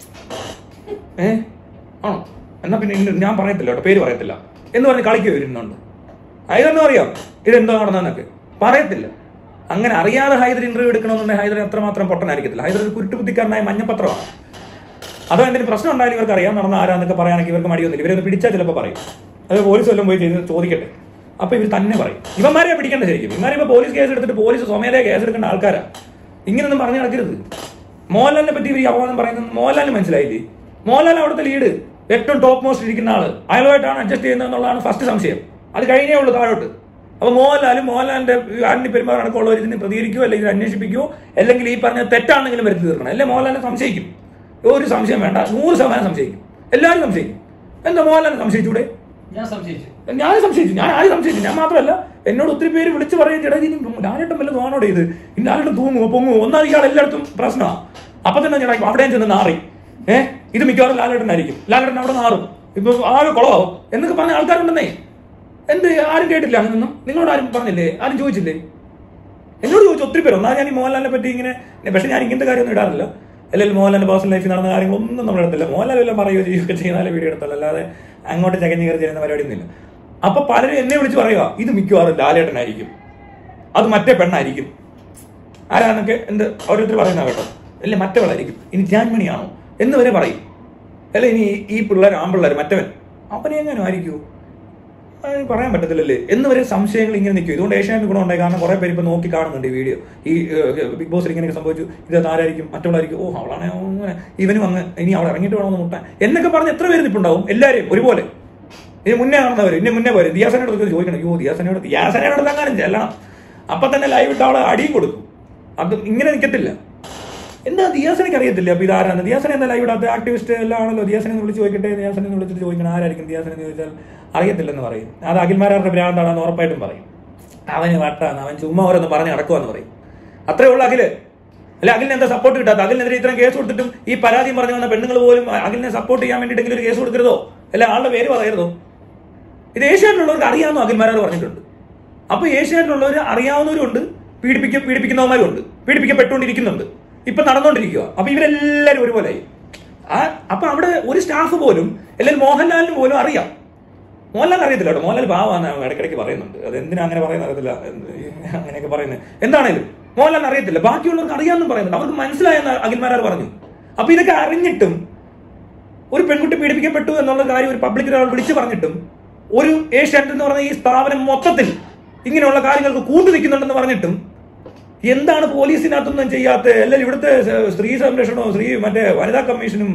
ആണോ? എന്നാ പിന്നെ ഞാൻ പറയത്തില്ല കേട്ടോ, പേര് പറയത്തില്ല എന്ന് പറഞ്ഞ് കളിക്കുക വരുന്നുണ്ട്. ഹൈദറിനും അറിയാം ഇതെന്തോ നടന്നതെന്നൊക്കെ, പറയത്തില്ല. അങ്ങനെ അറിയാതെ ഹൈദർ ഇന്റർവ്യൂ എടുക്കണമെന്നുണ്ടെങ്കിൽ ഹൈദർ അത്രമാത്രം പൊട്ടനായിരിക്കത്തില്ല. ഹൈദർ ഒരു കുരുട്ടുബുദ്ധിക്കാരനായ മഞ്ഞപ്പത്രമാണ്. അതോ എന്തെങ്കിലും പ്രശ്നം ഉണ്ടായാലും ഇവർക്ക് അറിയാൻ നടന്ന ആരാന്നൊക്കെ പറയാനൊക്കെ ഇവർക്ക് മടിയൊന്നുമില്ല. ഇവരൊന്ന് പിടിച്ചാൽ ചിലപ്പോൾ പറയും. അത് പോലീസ് വല്ലതും പോയി ചെയ്ത് ചോദിക്കട്ടെ, അപ്പൊ ഇവർ തന്നെ പറയും. ഇവന്മാരെ പിടിക്കേണ്ട ശരിക്കും. ഇവന്മാരെ ഇപ്പൊ പോലീസ് കേസ് എടുത്തിട്ട് പോലീസ് സ്വമേധയാ കേസ് എടുക്കേണ്ട ആൾക്കാരാണ്. ഇങ്ങനൊന്നും പറഞ്ഞു നടക്കരുത്. മോഹൻലാലിനെ പറ്റി ഇവർ അപവാദം പറയുന്നത് മോഹൻലാലിന് മനസ്സിലായില്ലേ? മോഹൻലാൽ അവിടുത്തെ ലീഡ്, ഏറ്റവും ടോപ്പ് മോസ്റ്റ് ഇരിക്കുന്ന ആള്, അയാളുമായിട്ടാണ് അഡ്ജസ്റ്റ് ചെയ്യുന്നത് എന്നുള്ളതാണ് ഫസ്റ്റ് സംശയം. അത് കഴിഞ്ഞേ ഉള്ളൂ താഴോട്ട്. അപ്പൊ മോഹൻലാലിന്റെ ആന്റി പെരുമാറണക്കുള്ളവർ ഇതിന് പ്രതികരിക്കുമോ അല്ലെങ്കിൽ അന്വേഷിപ്പിക്കുമോ അല്ലെങ്കിൽ ഈ പറഞ്ഞ തെറ്റാണെങ്കിലും വരുത്തി തീർക്കണം. അല്ലെ മോഹൻലാലിനെ സംശയിക്കും. ഒരു സംശയം വേണ്ട, 100% സംശയിക്കും. എല്ലാവരും സംശയിക്കും. എന്താ മോഹൻലാലിനെ സംശയിച്ചൂടെ? ഞാൻ സംശയിച്ചു. ഞാൻ ആരും സംശയിച്ചു. ഞാൻ മാത്രമല്ല, എന്നോട് ഒത്തിരി പേര് വിളിച്ച് പറയും, ചേട്ടാ ഇനി ലാലേട്ടൻ വല്ല തോന്നോടെ ഇത് ലാലേട്ടൻ തൂങ്ങുമോ പൊങ്ങുമോ? ഒന്നാമത് ഇയാൾ എല്ലായിടത്തും പ്രശ്നമാണ്. അപ്പൊ തന്നെ ചേട്ടാ അവിടെയും ചെന്ന് നാറി, ഇത് മിക്കവാറും ലാലേട്ടനായിരിക്കും, ലാലേട്ടൻ അവിടെ നാറും, ഇപ്പൊ ആകെ കുളമാവും എന്നൊക്കെ പറഞ്ഞ ആൾക്കാരുണ്ടെന്നേ. എന്ത് ആരും കേട്ടില്ല അങ്ങനൊന്നും? നിങ്ങളോട് ആരും പറഞ്ഞില്ലേ? ആരും ചോദിച്ചില്ലേ? എന്നോട് ചോദിച്ചു ഒത്തിരി പേര്. ഒന്നാ ഞാൻ ഈ മോഹൻലാലിനെ പറ്റി ഇങ്ങനെ, പക്ഷെ ഞാൻ ഇങ്ങനത്തെ കാര്യമൊന്നും ഇടാറില്ല. അല്ലെങ്കിൽ മോഹൻലാലിന്റെ പേഴ്സണൽ ലൈഫിൽ നടന്ന കാര്യങ്ങളൊന്നും നമ്മൾ എടുത്തില്ല. മോഹൻലാൽ എല്ലാം പറയുകയോ ചെയ്യുകയൊക്കെ ചെയ്യുന്നാലേ വീഡിയോ എടുത്തല്ല, അല്ലാതെ അങ്ങോട്ട് ചകഞ്ഞ് കയറി ചെയ്യുന്ന പരിപാടിയൊന്നുമില്ല. അപ്പൊ പലരും എന്നെ വിളിച്ച് പറയുക, ഇത് മിക്കവാറും ലാലേട്ടനായിരിക്കും, അത് മറ്റേ പെണ്ണായിരിക്കും, ആരാന്നൊക്കെ എന്ത് ഓരോരുത്തർ പറയുന്ന കേട്ടോ, അല്ലെ മറ്റവളായിരിക്കും, ഇനി ജാൻമണിയാണോ എന്ന് വരെ പറയും. അല്ല ഇനി ഈ പിള്ളേർ ആൺപിള്ളേർ മറ്റവൻ അവനെ എങ്ങനെ ആയിരിക്കുമോ പറയാൻ പറ്റത്തില്ലല്ലേ എന്ന് വരെ സംശയങ്ങൾ ഇങ്ങനെ നിൽക്കും. ഇതുകൊണ്ട് ഏഷ്യാനെറ്റ് ഗുണം ഉണ്ടായി. കാരണം കുറെ പേര് ഇപ്പൊ നോക്കി കാണുന്നുണ്ട് ഈ വീഡിയോ. ഈ ബിഗ് ബോസിൽ ഇങ്ങനെയൊക്കെ സംഭവിച്ചു, ഇത് ആരായിരിക്കും, മറ്റുള്ളവരായിരിക്കും, അവളാണ് അങ്ങനെ, ഇവനും അങ്ങ് ഇനി അവൾ ഇറങ്ങിയിട്ട് വേണമെന്ന് മുട്ടാൻ എന്നൊക്കെ പറഞ്ഞ് എത്ര പേര് നിൽപ്പുണ്ടാവും. എല്ലാവരെയും ഒരുപോലെ. ഇതിന് മുന്നേ കാണുന്നവർ ഇതിന് മുന്നേ പോരും. ദിയാസനോട് ചോദിക്കണം, ദിയാസനോട് അങ്ങനെ ചെല്ലണം. അപ്പൊ തന്നെ ലൈവ് ഇട്ട് അവളെ അടിയും കൊടുക്കും. അത് ഇങ്ങനെ നിൽക്കത്തില്ല. എന്താ ദിയാസനയ്ക്ക് അറിയത്തില്ല അപ്പൊ ഇതാരാണ്? ദിയാസന എന്താ ലൈവ് ഇടാത്ത? ആക്ടിവിസ്റ്റ് എല്ലാം ആണല്ലോ. ദിയാസനെ വിളിച്ച് ചോദിക്കട്ടെ, ദിയാസനെ വിളിച്ചിട്ട് ചോദിക്കണം ആരായിരിക്കും ദിയാസന എന്ന് ചോദിച്ചാൽ അറിയത്തില്ലെന്ന് പറയും. അത് അഖിൽമാരുടെ ഭ്രാന്താണെന്ന് ഉറപ്പായിട്ടും പറയും. അവന് വട്ടാണ്, അവൻ ചുമ്മാ ഓരോന്ന് പറഞ്ഞ് നടക്കുവാന്ന് പറയും. അത്രേ ഉള്ളൂ അഖില്. അല്ലെ അഖിലിന് എന്താ സപ്പോർട്ട് കിട്ടാത്ത? അഖിലിനെതിരെ ഇത്രയും കേസ് കൊടുത്തിട്ടും ഈ പരാതി പറഞ്ഞു വന്ന പെണ്ണുങ്ങൾ പോലും അഖിലിനെ സപ്പോർട്ട് ചെയ്യാൻ വേണ്ടിയിട്ടെങ്കിലും ഒരു കേസ് കൊടുക്കരുതോ? അല്ല ആളുടെ പേര് പറയരുതോ? ഇത് ഏഷ്യാനെറ്റിലുള്ളവർക്ക് അറിയാമെന്നോ അഖിൽമാരാർ പറഞ്ഞിട്ടുണ്ട്. അപ്പൊ ഏഷ്യാനെറ്റിലുള്ളവർ അറിയാവുന്നവരുണ്ട്, പീഡിപ്പിക്കുന്നവന്മാരും ഉണ്ട്, പീഡിപ്പിക്കപ്പെട്ടുകൊണ്ടിരിക്കുന്നുണ്ട്, ഇപ്പൊ നടന്നുകൊണ്ടിരിക്കുക. അപ്പൊ ഇവരെല്ലാരും ഒരുപോലെയായി. അപ്പൊ അവിടെ ഒരു സ്റ്റാഫ് പോലും അല്ലെങ്കിൽ മോഹൻലാലിന് പോലും അറിയാം. മോഹൻലാൽ അറിയത്തില്ല കേട്ടോ, മോഹൻലാൽ പാവാന്ന് ഇടയ്ക്കിടയ്ക്ക് പറയുന്നുണ്ട്. അത് എന്തിനാ അങ്ങനെ പറയുന്നത് അറിയത്തില്ല, അങ്ങനെയൊക്കെ പറയുന്നത്. എന്താണേലും മോഹൻലാലിന് അറിയത്തില്ല, ബാക്കിയുള്ളവർക്ക് അറിയാമെന്നും പറയുന്നുണ്ട്. അവർക്ക് മനസ്സിലായെന്ന് അഖിൽമാരാർ പറഞ്ഞു. അപ്പൊ ഇതൊക്കെ അറിഞ്ഞിട്ടും ഒരു പെൺകുട്ടി പീഡിപ്പിക്കപ്പെട്ടു എന്നുള്ള കാര്യം ഒരു പബ്ലിക് ഒരാൾ വിളിച്ചു പറഞ്ഞിട്ടും ഒരു ഏഷ്യാനെറ്റ് എന്ന് പറഞ്ഞ ഈ സ്ഥാപനം മൊത്തത്തിൽ ഇങ്ങനെയുള്ള കാര്യങ്ങൾക്ക് കൂട്ടു നിൽക്കുന്നുണ്ടെന്ന് പറഞ്ഞിട്ടും എന്താണ് പോലീസിനകത്തൊന്നും ചെയ്യാത്ത? അല്ലെങ്കിൽ ഇവിടുത്തെ സ്ത്രീ സംരക്ഷണവും മറ്റേ വനിതാ കമ്മീഷനും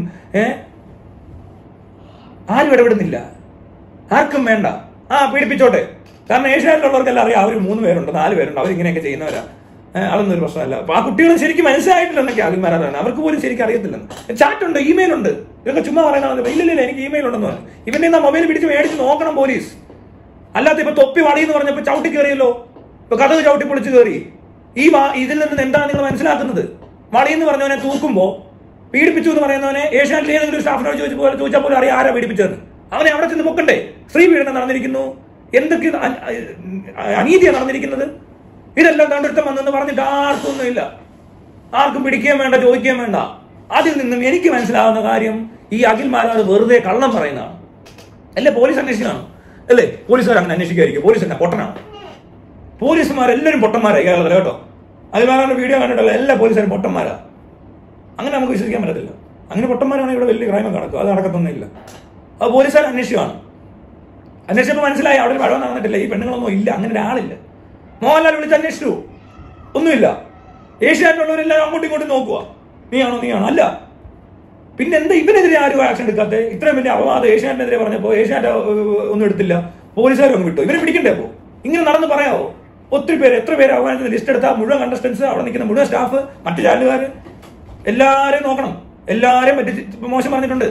ആരും ഇടപെടുന്നില്ല, ആർക്കും വേണ്ട. പീഡിപ്പിച്ചോട്ടെ. കാരണം ഏഷ്യാനെറ്റിലുള്ളവർക്കെല്ലാം അറിയാം അവർ 3 പേരുണ്ട് 4 പേരുണ്ട്, അവരിങ്ങനെയൊക്കെ ചെയ്യുന്നവരാ, അതൊന്നും ഒരു പ്രശ്നമല്ല. അപ്പൊ ആ കുട്ടികൾ ശരിക്കും മനസ്സിലായിട്ടില്ലെന്നൊക്കെ അഖിൽമാരാണ്. അവർക്ക് പോലും ശരിക്കും അറിയത്തില്ലെന്ന്. ചാറ്റുണ്ട്, ഇമെയിൽ ഉണ്ട്, ഇതൊക്കെ ചുമ്മാ പറയുന്നത്. ഇല്ലില്ല എനിക്ക് ഇമെയിൽ ഉണ്ടെന്ന് പറഞ്ഞു. ഇവന്റെ മൊബൈൽ പിടിച്ച് മേടിച്ച് നോക്കണം പോലീസ്. അല്ലാത്ത ഇപ്പൊ തൊപ്പി വളി എന്ന് പറഞ്ഞപ്പോ ചവിട്ടി കയറിയല്ലോ, ഇപ്പൊ കഥക് ചവിട്ടി പൊളിച്ച് കയറി. ഇതിൽ നിന്ന് എന്താണ് നിങ്ങൾ മനസ്സിലാക്കുന്നത്? വളി എന്ന് പറഞ്ഞവനെ തൂക്കുമ്പോ പീഡിപ്പിച്ചു എന്ന് പറയുന്നവനെ ഏഷ്യാനെറ്റിൽ ഏതെങ്കിലും സ്റ്റാഫിനോട് ചോദിച്ചാൽ പോലും അറിയാം ആരാ പീഡിപ്പിച്ചതെന്ന്. അവനെ അവിടെ ചെന്ന് പൊക്കണ്ടേ? സ്ത്രീ പീഡനം നടന്നിരിക്കുന്നു, എന്തൊക്കെ അനീതിയാണ് നടന്നിരിക്കുന്നത്. ഇതെല്ലാം കണ്ടിട്ട് വന്നെന്ന് പറഞ്ഞിട്ട് ആർക്കൊന്നും ഇല്ല, ആർക്കും പിടിക്കുകയും വേണ്ട, ചോദിക്കുകയും വേണ്ട. അതിൽ നിന്നും എനിക്ക് മനസ്സിലാവുന്ന കാര്യം ഈ അഖിൽ മാരാർ വെറുതെ കള്ളം പറയുന്നതാണ്. അല്ലേ പോലീസ് അന്വേഷിക്കണം അല്ലേ? പോലീസുകാർ അങ്ങനെ അന്വേഷിക്കായിരിക്കും. പോലീസ് തന്നെ പൊട്ടനാണ്. പോലീസുമാരെല്ലാവരും പൊട്ടന്മാരായി കേരളത്തിൽ കേട്ടോ. അഖിൽ മാരാറിന്റെ വീഡിയോ കണ്ടിട്ടുള്ള എല്ലാ പോലീസുകാരും പൊട്ടന്മാരാ. അങ്ങനെ നമുക്ക് വിശ്വസിക്കാൻ പറ്റത്തില്ല. അങ്ങനെ പൊട്ടന്മാരാണെങ്കിൽ ഇവിടെ വലിയ ക്രൈമൊക്കെ നടക്കും. അത് നടക്കത്തൊന്നുമില്ല. അത് പോലീസുകാർ അന്വേഷിക്കുകയാണ്. അന്വേഷിച്ചപ്പോൾ മനസ്സിലായി അവിടെ പഴം നടന്നിട്ടില്ല, ഈ പെണ്ണുങ്ങളൊന്നും ഇല്ല, അങ്ങനെ ഒരാളില്ല. മോഹൻലാൽ വിളിച്ച് അന്വേഷിച്ചു, ഒന്നുമില്ല. ഏഷ്യാനെറ്റുള്ളവരെല്ലാം അങ്ങോട്ടും ഇങ്ങോട്ടും നോക്കുക, നീയാണോ അല്ല. പിന്നെ എന്താ ഇവനെതിരെ ആരും ആക്ഷൻ എടുക്കാത്ത? ഇത്രയും വലിയ അപവാദം ഏഷ്യാനെറ്റിനെതിരെ പറഞ്ഞപ്പോൾ ഏഷ്യാനെറ്റ് ഒന്നും എടുത്തില്ല, പോലീസുകാരും അങ്ങ് വിട്ടു. ഇവരെ പിടിക്കണ്ടേ? അപ്പോൾ ഇങ്ങനെ നടന്ന് പറയാവോ? ഒത്തിരി പേര്, എത്ര പേര് അവകാശത്തിന് ലിസ്റ്റ് എടുത്താൽ മുഴുവൻ കണ്ടസ്റ്റൻസ്, അവിടെ നിൽക്കുന്ന മുഴുവൻ സ്റ്റാഫ്, മറ്റു ചാനലുകാർ എല്ലാവരെയും നോക്കണം. എല്ലാവരെയും പറ്റി മോശം പറഞ്ഞിട്ടുണ്ട്.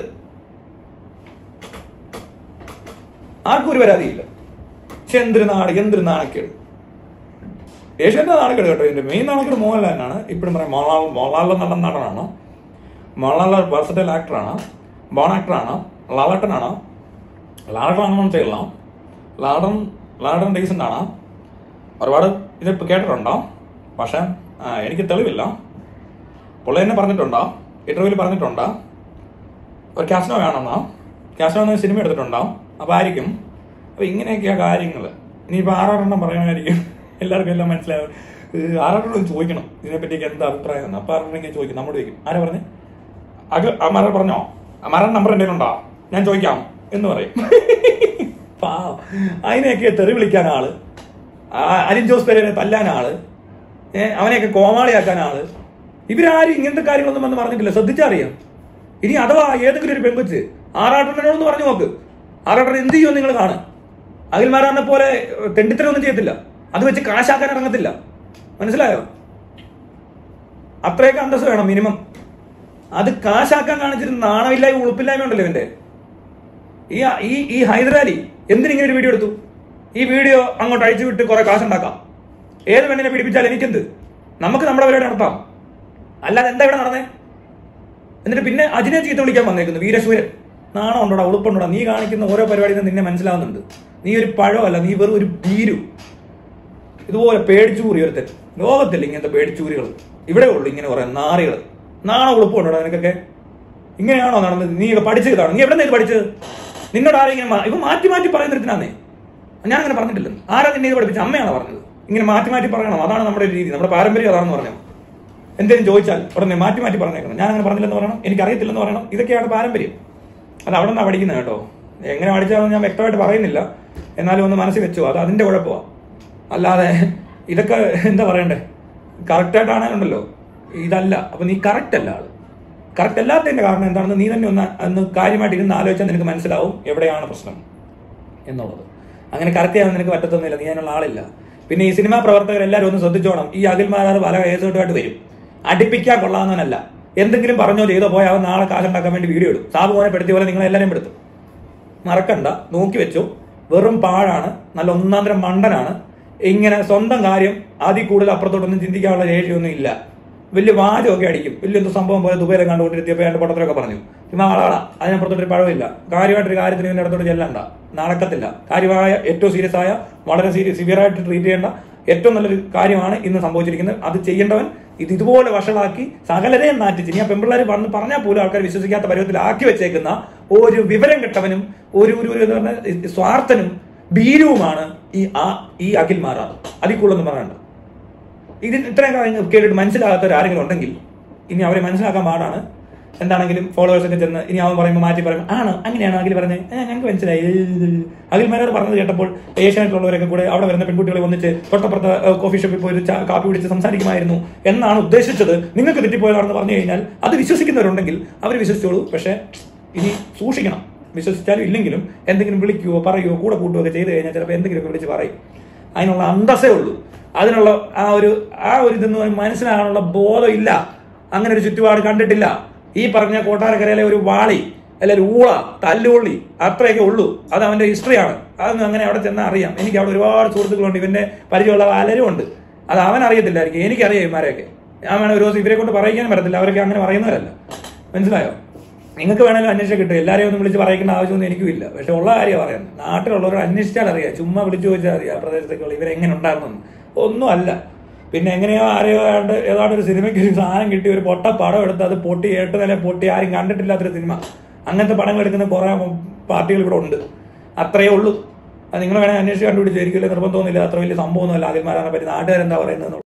ആർക്കും ഒരു പരാതിയില്ല. പക്ഷെ എന്തൊരു നാണക്കേട്. ഏഷ്യാന്റെ നാണക്കേട് കേട്ടോ. ഇതിന്റെ മെയിൻ നാണക്കേട് മോഹൻലാലിനാണ്. ഇപ്പോഴും പറയാം മോഹൻലാൽ നല്ല നടനാണ്, മോഹൻലാൽ വെർസറ്റൈൽ ആക്ടറാണ്, ബോൺ ആക്ടറാണ്, ലാലേട്ടനാണ്. ലാലേട്ടനാണെന്ന് ചെയ്യலாம். ലാലേട്ടൻ ഡീസന്റ് ആണ്. ഒരുപാട് ഇതിപ്പോൾ കേട്ടിട്ടുണ്ടോ? പക്ഷെ എനിക്ക് തെളിവില്ല. പുള്ളി തന്നെ പറഞ്ഞിട്ടുണ്ടോ, ഇന്റർവ്യൂവിൽ പറഞ്ഞിട്ടുണ്ടോ ഒരു കാസിനോ വേണമെന്നോ, കാസിനോ സിനിമ എടുത്തിട്ടുണ്ടാവും. അപ്പോൾ ആയിരിക്കും. അപ്പോൾ ഇങ്ങനെയൊക്കെയാ കാര്യങ്ങൾ. ഇനിയിപ്പോൾ ആറാറെണ്ണം പറയണമായിരിക്കും. എല്ലാവർക്കും എല്ലാം മനസ്സിലാവും. ആറാറെണ്ണം ചോദിക്കണം ഇതിനെപ്പറ്റിയൊക്കെ എന്താ അഭിപ്രായം എന്ന്. അപ്പോൾ ആറാറെണ്ണം ചോദിക്കും, നമ്മോട് ചോദിക്കും. ആരാ പറഞ്ഞേ? അമരൻ പറഞ്ഞോ? അമരൻ നമ്പർ എന്തെങ്കിലും ഉണ്ടോ? ഞാൻ ചോദിക്കാം എന്ന് പറയും. പാവം. അതിനെയൊക്കെ തെറി വിളിക്കാൻ ആള്, അലിൻ ജോസ് പെരേരയെ തല്ലാൻ ആള്, അവനെയൊക്കെ കോമാളിയാക്കാൻ ആള്. ഇവരാരും ഇങ്ങനത്തെ കാര്യങ്ങളൊന്നും വന്ന് പറഞ്ഞിട്ടില്ല. ശ്രദ്ധിച്ചറിയാം. ഇനി അഥവാ ഏതെങ്കിലും ഒരു പെൺകൊച്ച് ആറാട്ടനോടൊന്ന് പറഞ്ഞു നോക്ക്, ആറാട്ടൻ എന്ത് ചെയ്യുമോ നിങ്ങൾ കാണും. അഖിൽ മാരാറിനെ പോലെ തെണ്ടിത്തരമൊന്നും ചെയ്യത്തില്ല. അത് വെച്ച് കാശാക്കാൻ ഇറങ്ങത്തില്ല. മനസ്സിലായോ? അത്രയൊക്കെ അന്തസ് വേണം മിനിമം. അത് കാശാക്കാൻ കാണിച്ചിട്ട് നാണമില്ലായ്മ ഉളുപ്പില്ലായ്മ ഉണ്ടല്ലോ ഇവന്റെ. ഈ ഹൈദരാലി എന്തിനിങ്ങനെ ഒരു വീഡിയോ എടുത്തു? ഈ വീഡിയോ അങ്ങോട്ട് അയച്ചു വിട്ട് കുറെ കാശുണ്ടാക്കാം. ഏത് പെണ്ണിനെ പിടിപ്പിച്ചാൽ എനിക്കെന്ത്? നമുക്ക് നമ്മുടെ പരിപാടി നടത്താം. അല്ലാതെ എന്താ ഇവിടെ നടന്നേ? എന്നിട്ട് പിന്നെ അജിനെ ചീത്ത വിളിക്കാൻ വന്നേക്കുന്നു. വീരശൂരൻ. നാണം ഉണ്ടോടാ, ഉളുപ്പുണ്ടോടാ? നീ കാണിക്കുന്ന ഓരോ പരിപാടിയിൽ നിന്നെ മനസ്സിലാവുന്നുണ്ട്. നീ ഒരു പഴമല്ല, നീ വെറും ഒരു ഭീരു. ഇതുപോലെ പേടിച്ചൂറി ഒരുത്തൻ. ലോകത്തില്ല ഇങ്ങനത്തെ പേടിച്ചൂരികൾ. ഇവിടെ ഉള്ളു ഇങ്ങനെ കുറെ നാറികൾ. നാണം ഉളുപ്പുണ്ടോടാ നിനക്കൊക്കെ? ഇങ്ങനെയാണോ നടന്നത്? നീ പഠിച്ചത് കാണും. നീ എവിടെ നിന്ന് പഠിച്ചത്? നിന്നോട് ആരെങ്കിലും ഇവ മാറ്റി മാറ്റി പറയുന്നതിനാന്നേ. ഞാൻ അങ്ങനെ പറഞ്ഞിട്ടില്ലെന്ന്. ആരാ നിന്നെ ഇത് പഠിപ്പിച്ച? അമ്മയാണ് പറഞ്ഞത്. ഇങ്ങനെ മാറ്റി മാറ്റി പറയണം, അതാണ് നമ്മുടെ രീതി, നമ്മുടെ പാരമ്പര്യം അതാണെന്ന് പറഞ്ഞു. എന്തെങ്കിലും ചോദിച്ചാൽ ഉടനെ മാറ്റി മാറ്റി പറഞ്ഞേക്കണം. ഞാൻ അങ്ങനെ പറഞ്ഞില്ലെന്ന് പറയണം, എനിക്കറിയത്തില്ലെന്ന് പറയണം. ഇതൊക്കെയാണ് പാരമ്പര്യം. അത് അവിടെ നിന്നാണ് പഠിക്കുന്നത് കേട്ടോ. എങ്ങനെ പഠിച്ചാലും ഞാൻ വ്യക്തമായിട്ട് പറയുന്നില്ല, എന്നാലും ഒന്ന് മനസ്സിൽ വെച്ചോ. അത് അതിന്റെ കുഴപ്പമാണ്. അല്ലാതെ ഇതൊക്കെ എന്താ പറയണ്ടേ, കറക്റ്റായിട്ടാണല്ലോ ഇതല്ല. അപ്പൊ നീ കറക്റ്റ് അല്ല. ആള് കറക്റ്റ് അല്ലാത്തതിന്റെ കാരണം എന്താണെന്ന് നീ തന്നെ ഒന്ന് കാര്യമായിട്ട് ഇരുന്ന് ആലോചിച്ചാൽ നിനക്ക് മനസ്സിലാവും എവിടെയാണ് പ്രശ്നം എന്നുള്ളത്. അങ്ങനെ കറക്റ്റ് ചെയ്യാൻ നിനക്ക് പറ്റത്തൊന്നുമില്ല. നീ അതിനുള്ള ആളില്ല. പിന്നെ ഈ സിനിമാ പ്രവർത്തകർ എല്ലാവരും ഒന്ന് ശ്രദ്ധിച്ചോണം. ഈ അഖിൽ മാരാർ പല കേസുമായിട്ട് വരും. അടുപ്പിക്കാൻ കൊള്ളാവുന്നവനല്ല. എന്തെങ്കിലും പറഞ്ഞോ ചെയ്തോ പോയാൽ അവൻ നാളെ കാശുണ്ടാക്കാൻ വേണ്ടി വീഡിയോ ഇടും. സാബു മോനെ പെടുത്തിയ പോലെ നിങ്ങളെല്ലാവരും പെടുത്തും. മറക്കണ്ട, നോക്കി വെച്ചു. വെറും പാഴാണ്, നല്ല ഒന്നാന്തരം മണ്ടനാണ്. ഇങ്ങനെ സ്വന്തം കാര്യം അതിൽ കൂടുതൽ അപ്പുറത്തോട്ടൊന്നും ചിന്തിക്കാനുള്ള ശേഷിയൊന്നും ഇല്ല. വലിയ വാചകമൊക്കെ അടിക്കും. വലിയൊരു സംഭവം പോലെ ദുബൈയിലെ കണ്ടുകൊണ്ടിരുത്തിയപ്പോൾ എന്റെ പൊട്ടത്തിലൊക്കെ പറഞ്ഞു. ഇമ്മ ആളാളാ, അതിനപ്പുറത്തൊരു പഴമില്ല. കാര്യമായിട്ടൊരു കാര്യത്തിന് ഇതിന്റെ അടുത്തോട്ട് ചെല്ലണ്ട, നടക്കത്തില്ല. കാര്യമായ ഏറ്റവും സീരിയസ് ആയ, വളരെ സിവിയറായിട്ട് ട്രീറ്റ് ചെയ്യേണ്ട ഏറ്റവും നല്ലൊരു കാര്യമാണ് ഇന്ന് സംഭവിച്ചിരിക്കുന്നത്. അത് ചെയ്യേണ്ടവൻ ഇതുപോലെ വഷളാക്കി സകലരെയും നാറ്റിച്ച്, ഞാൻ പെമ്പിള്ളേർ പറഞ്ഞാൽ പോലും ആൾക്കാർ വിശ്വസിക്കാത്ത പരുവത്തിലാക്കി വെച്ചേക്കുന്ന ഒരു വിവരം കെട്ടവനും ഒരു സ്വാർത്ഥനും ഭീരുവുമാണ് ഈ അഖിൽ മാരാർ. അതിൽ കൂടുതലൊന്നും പറയണ്ട. ഇതിന് ഇത്രയും കാര്യങ്ങൾ കേട്ടിട്ട് മനസ്സിലാകാത്തവർ ആരെങ്കിലും ഉണ്ടെങ്കിൽ ഇനി അവരെ മനസ്സിലാക്കാൻ പാടാണ്. എന്താണെങ്കിലും ഫോളോവേഴ്സൊക്കെ ചെന്ന് ഇനി അവൻ പറയുമ്പോൾ മാറ്റി പറയും, ആണോ അങ്ങനെയാണോ അഖിൽ പറഞ്ഞത്? ഞങ്ങൾക്ക് മനസ്സിലായി. അഖിൽ മാരാർ പറഞ്ഞത് കേട്ടപ്പോൾ ഏഷ്യാനെറ്റിലുള്ളവരൊക്കെ കൂടെ അവിടെ വരുന്ന പെൺകുട്ടികളെ ഒന്നിച്ച് തൊട്ടപ്പുറത്ത് കോഫി ഷോപ്പിൽ പോയി കാപ്പി പിടിച്ച് സംസാരിക്കുമായിരുന്നു എന്നാണ് ഉദ്ദേശിച്ചത്. നിങ്ങൾക്ക് തെറ്റിപ്പോയതാണെന്ന് പറഞ്ഞു കഴിഞ്ഞാൽ അത് വിശ്വസിക്കുന്നവരുണ്ടെങ്കിൽ അവർ വിശ്വസിച്ചോളൂ. പക്ഷെ ഇനി സൂക്ഷിക്കണം. വിശ്വസിച്ചാലും ഇല്ലെങ്കിലും എന്തെങ്കിലും വിളിക്കുകയോ പറയുകയോ കൂടെ കൂട്ടുകയോ ഒക്കെ ചെയ്ത് കഴിഞ്ഞാൽ ചിലപ്പോൾ എന്തെങ്കിലുമൊക്കെ വിളിച്ച് പറയും. അതിനുള്ള അന്തസ്സേ ഉള്ളൂ. അതിനുള്ള ആ ഒരു ഇതെന്ന് മനസ്സിലാകാനുള്ള ബോധം ഇല്ല. അങ്ങനെ ഒരു ചുറ്റുപാട് കണ്ടിട്ടില്ല. ഈ പറഞ്ഞ കൊട്ടാരക്കരയിലെ ഒരു വാളി അല്ലെ ഒരു ഊള തല്ലുള്ളി അത്രയൊക്കെ ഉള്ളൂ. അത് അവന്റെ ഹിസ്റ്ററിയാണ്. അതൊന്നും അങ്ങനെ അവിടെ ചെന്നാൽ അറിയാം. എനിക്ക് അവിടെ ഒരുപാട് സുഹൃത്തുക്കളുണ്ട്. ഇവന്റെ പരിചയമുള്ള പലരും ഉണ്ട്. അത് അവൻ അറിയത്തില്ലായിരിക്കും. എനിക്കറിയാം ഇവന്മാരെയൊക്കെ. ഞാൻ വേണം ഒരു ദിവസം ഇവരെ കൊണ്ട് പറയിക്കാനും പറ്റത്തില്ല. അവരൊക്കെ അങ്ങനെ പറയുന്നവരല്ല. മനസ്സിലായോ? നിങ്ങൾക്ക് വേണമെങ്കിലും അന്വേഷിച്ചാൽ കിട്ടും. എല്ലാവരെയും ഒന്നും വിളിച്ച് പറയിക്കേണ്ട ആവശ്യമൊന്നും എനിക്കും ഇല്ല. പക്ഷെ ഉള്ള കാര്യമാണ് പറയുന്നത്. നാട്ടിലുള്ളവരോട് അന്വേഷിച്ചാൽ അറിയാം. ചുമ്മാ വിളിച്ചു ചോദിച്ചാൽ അറിയാം പ്രദേശത്തേക്കുള്ള ഇവരെങ്ങനെ ഉണ്ടായിരുന്നു. ഒന്നും അല്ല. പിന്നെ എങ്ങനെയോ ആരെയോ ഏതാണ്ട് ഒരു സിനിമയ്ക്ക് ഒരു സാധനം കിട്ടി, ഒരു പൊട്ട പടം എടുത്ത് അത് പൊട്ടി 8 നില പൊട്ടി, ആരും കണ്ടിട്ടില്ലാത്തൊരു സിനിമ. അങ്ങനത്തെ പടങ്ങൾ എടുക്കുന്ന കുറെ പാർട്ടികൾ ഇവിടെ ഉണ്ട്. അത്രയേ ഉള്ളൂ. അത് നിങ്ങൾ വേണമെങ്കിൽ അന്വേഷിച്ച് കണ്ടുപിടിച്ചായിരിക്കില്ല, നിർബന്ധമൊന്നുമില്ല. അത്ര വലിയ സംഭവമൊന്നുമല്ല അഖിൽമാരാറിനെ പറ്റി നാട്ടുകാരെന്താ പറയുന്നത്.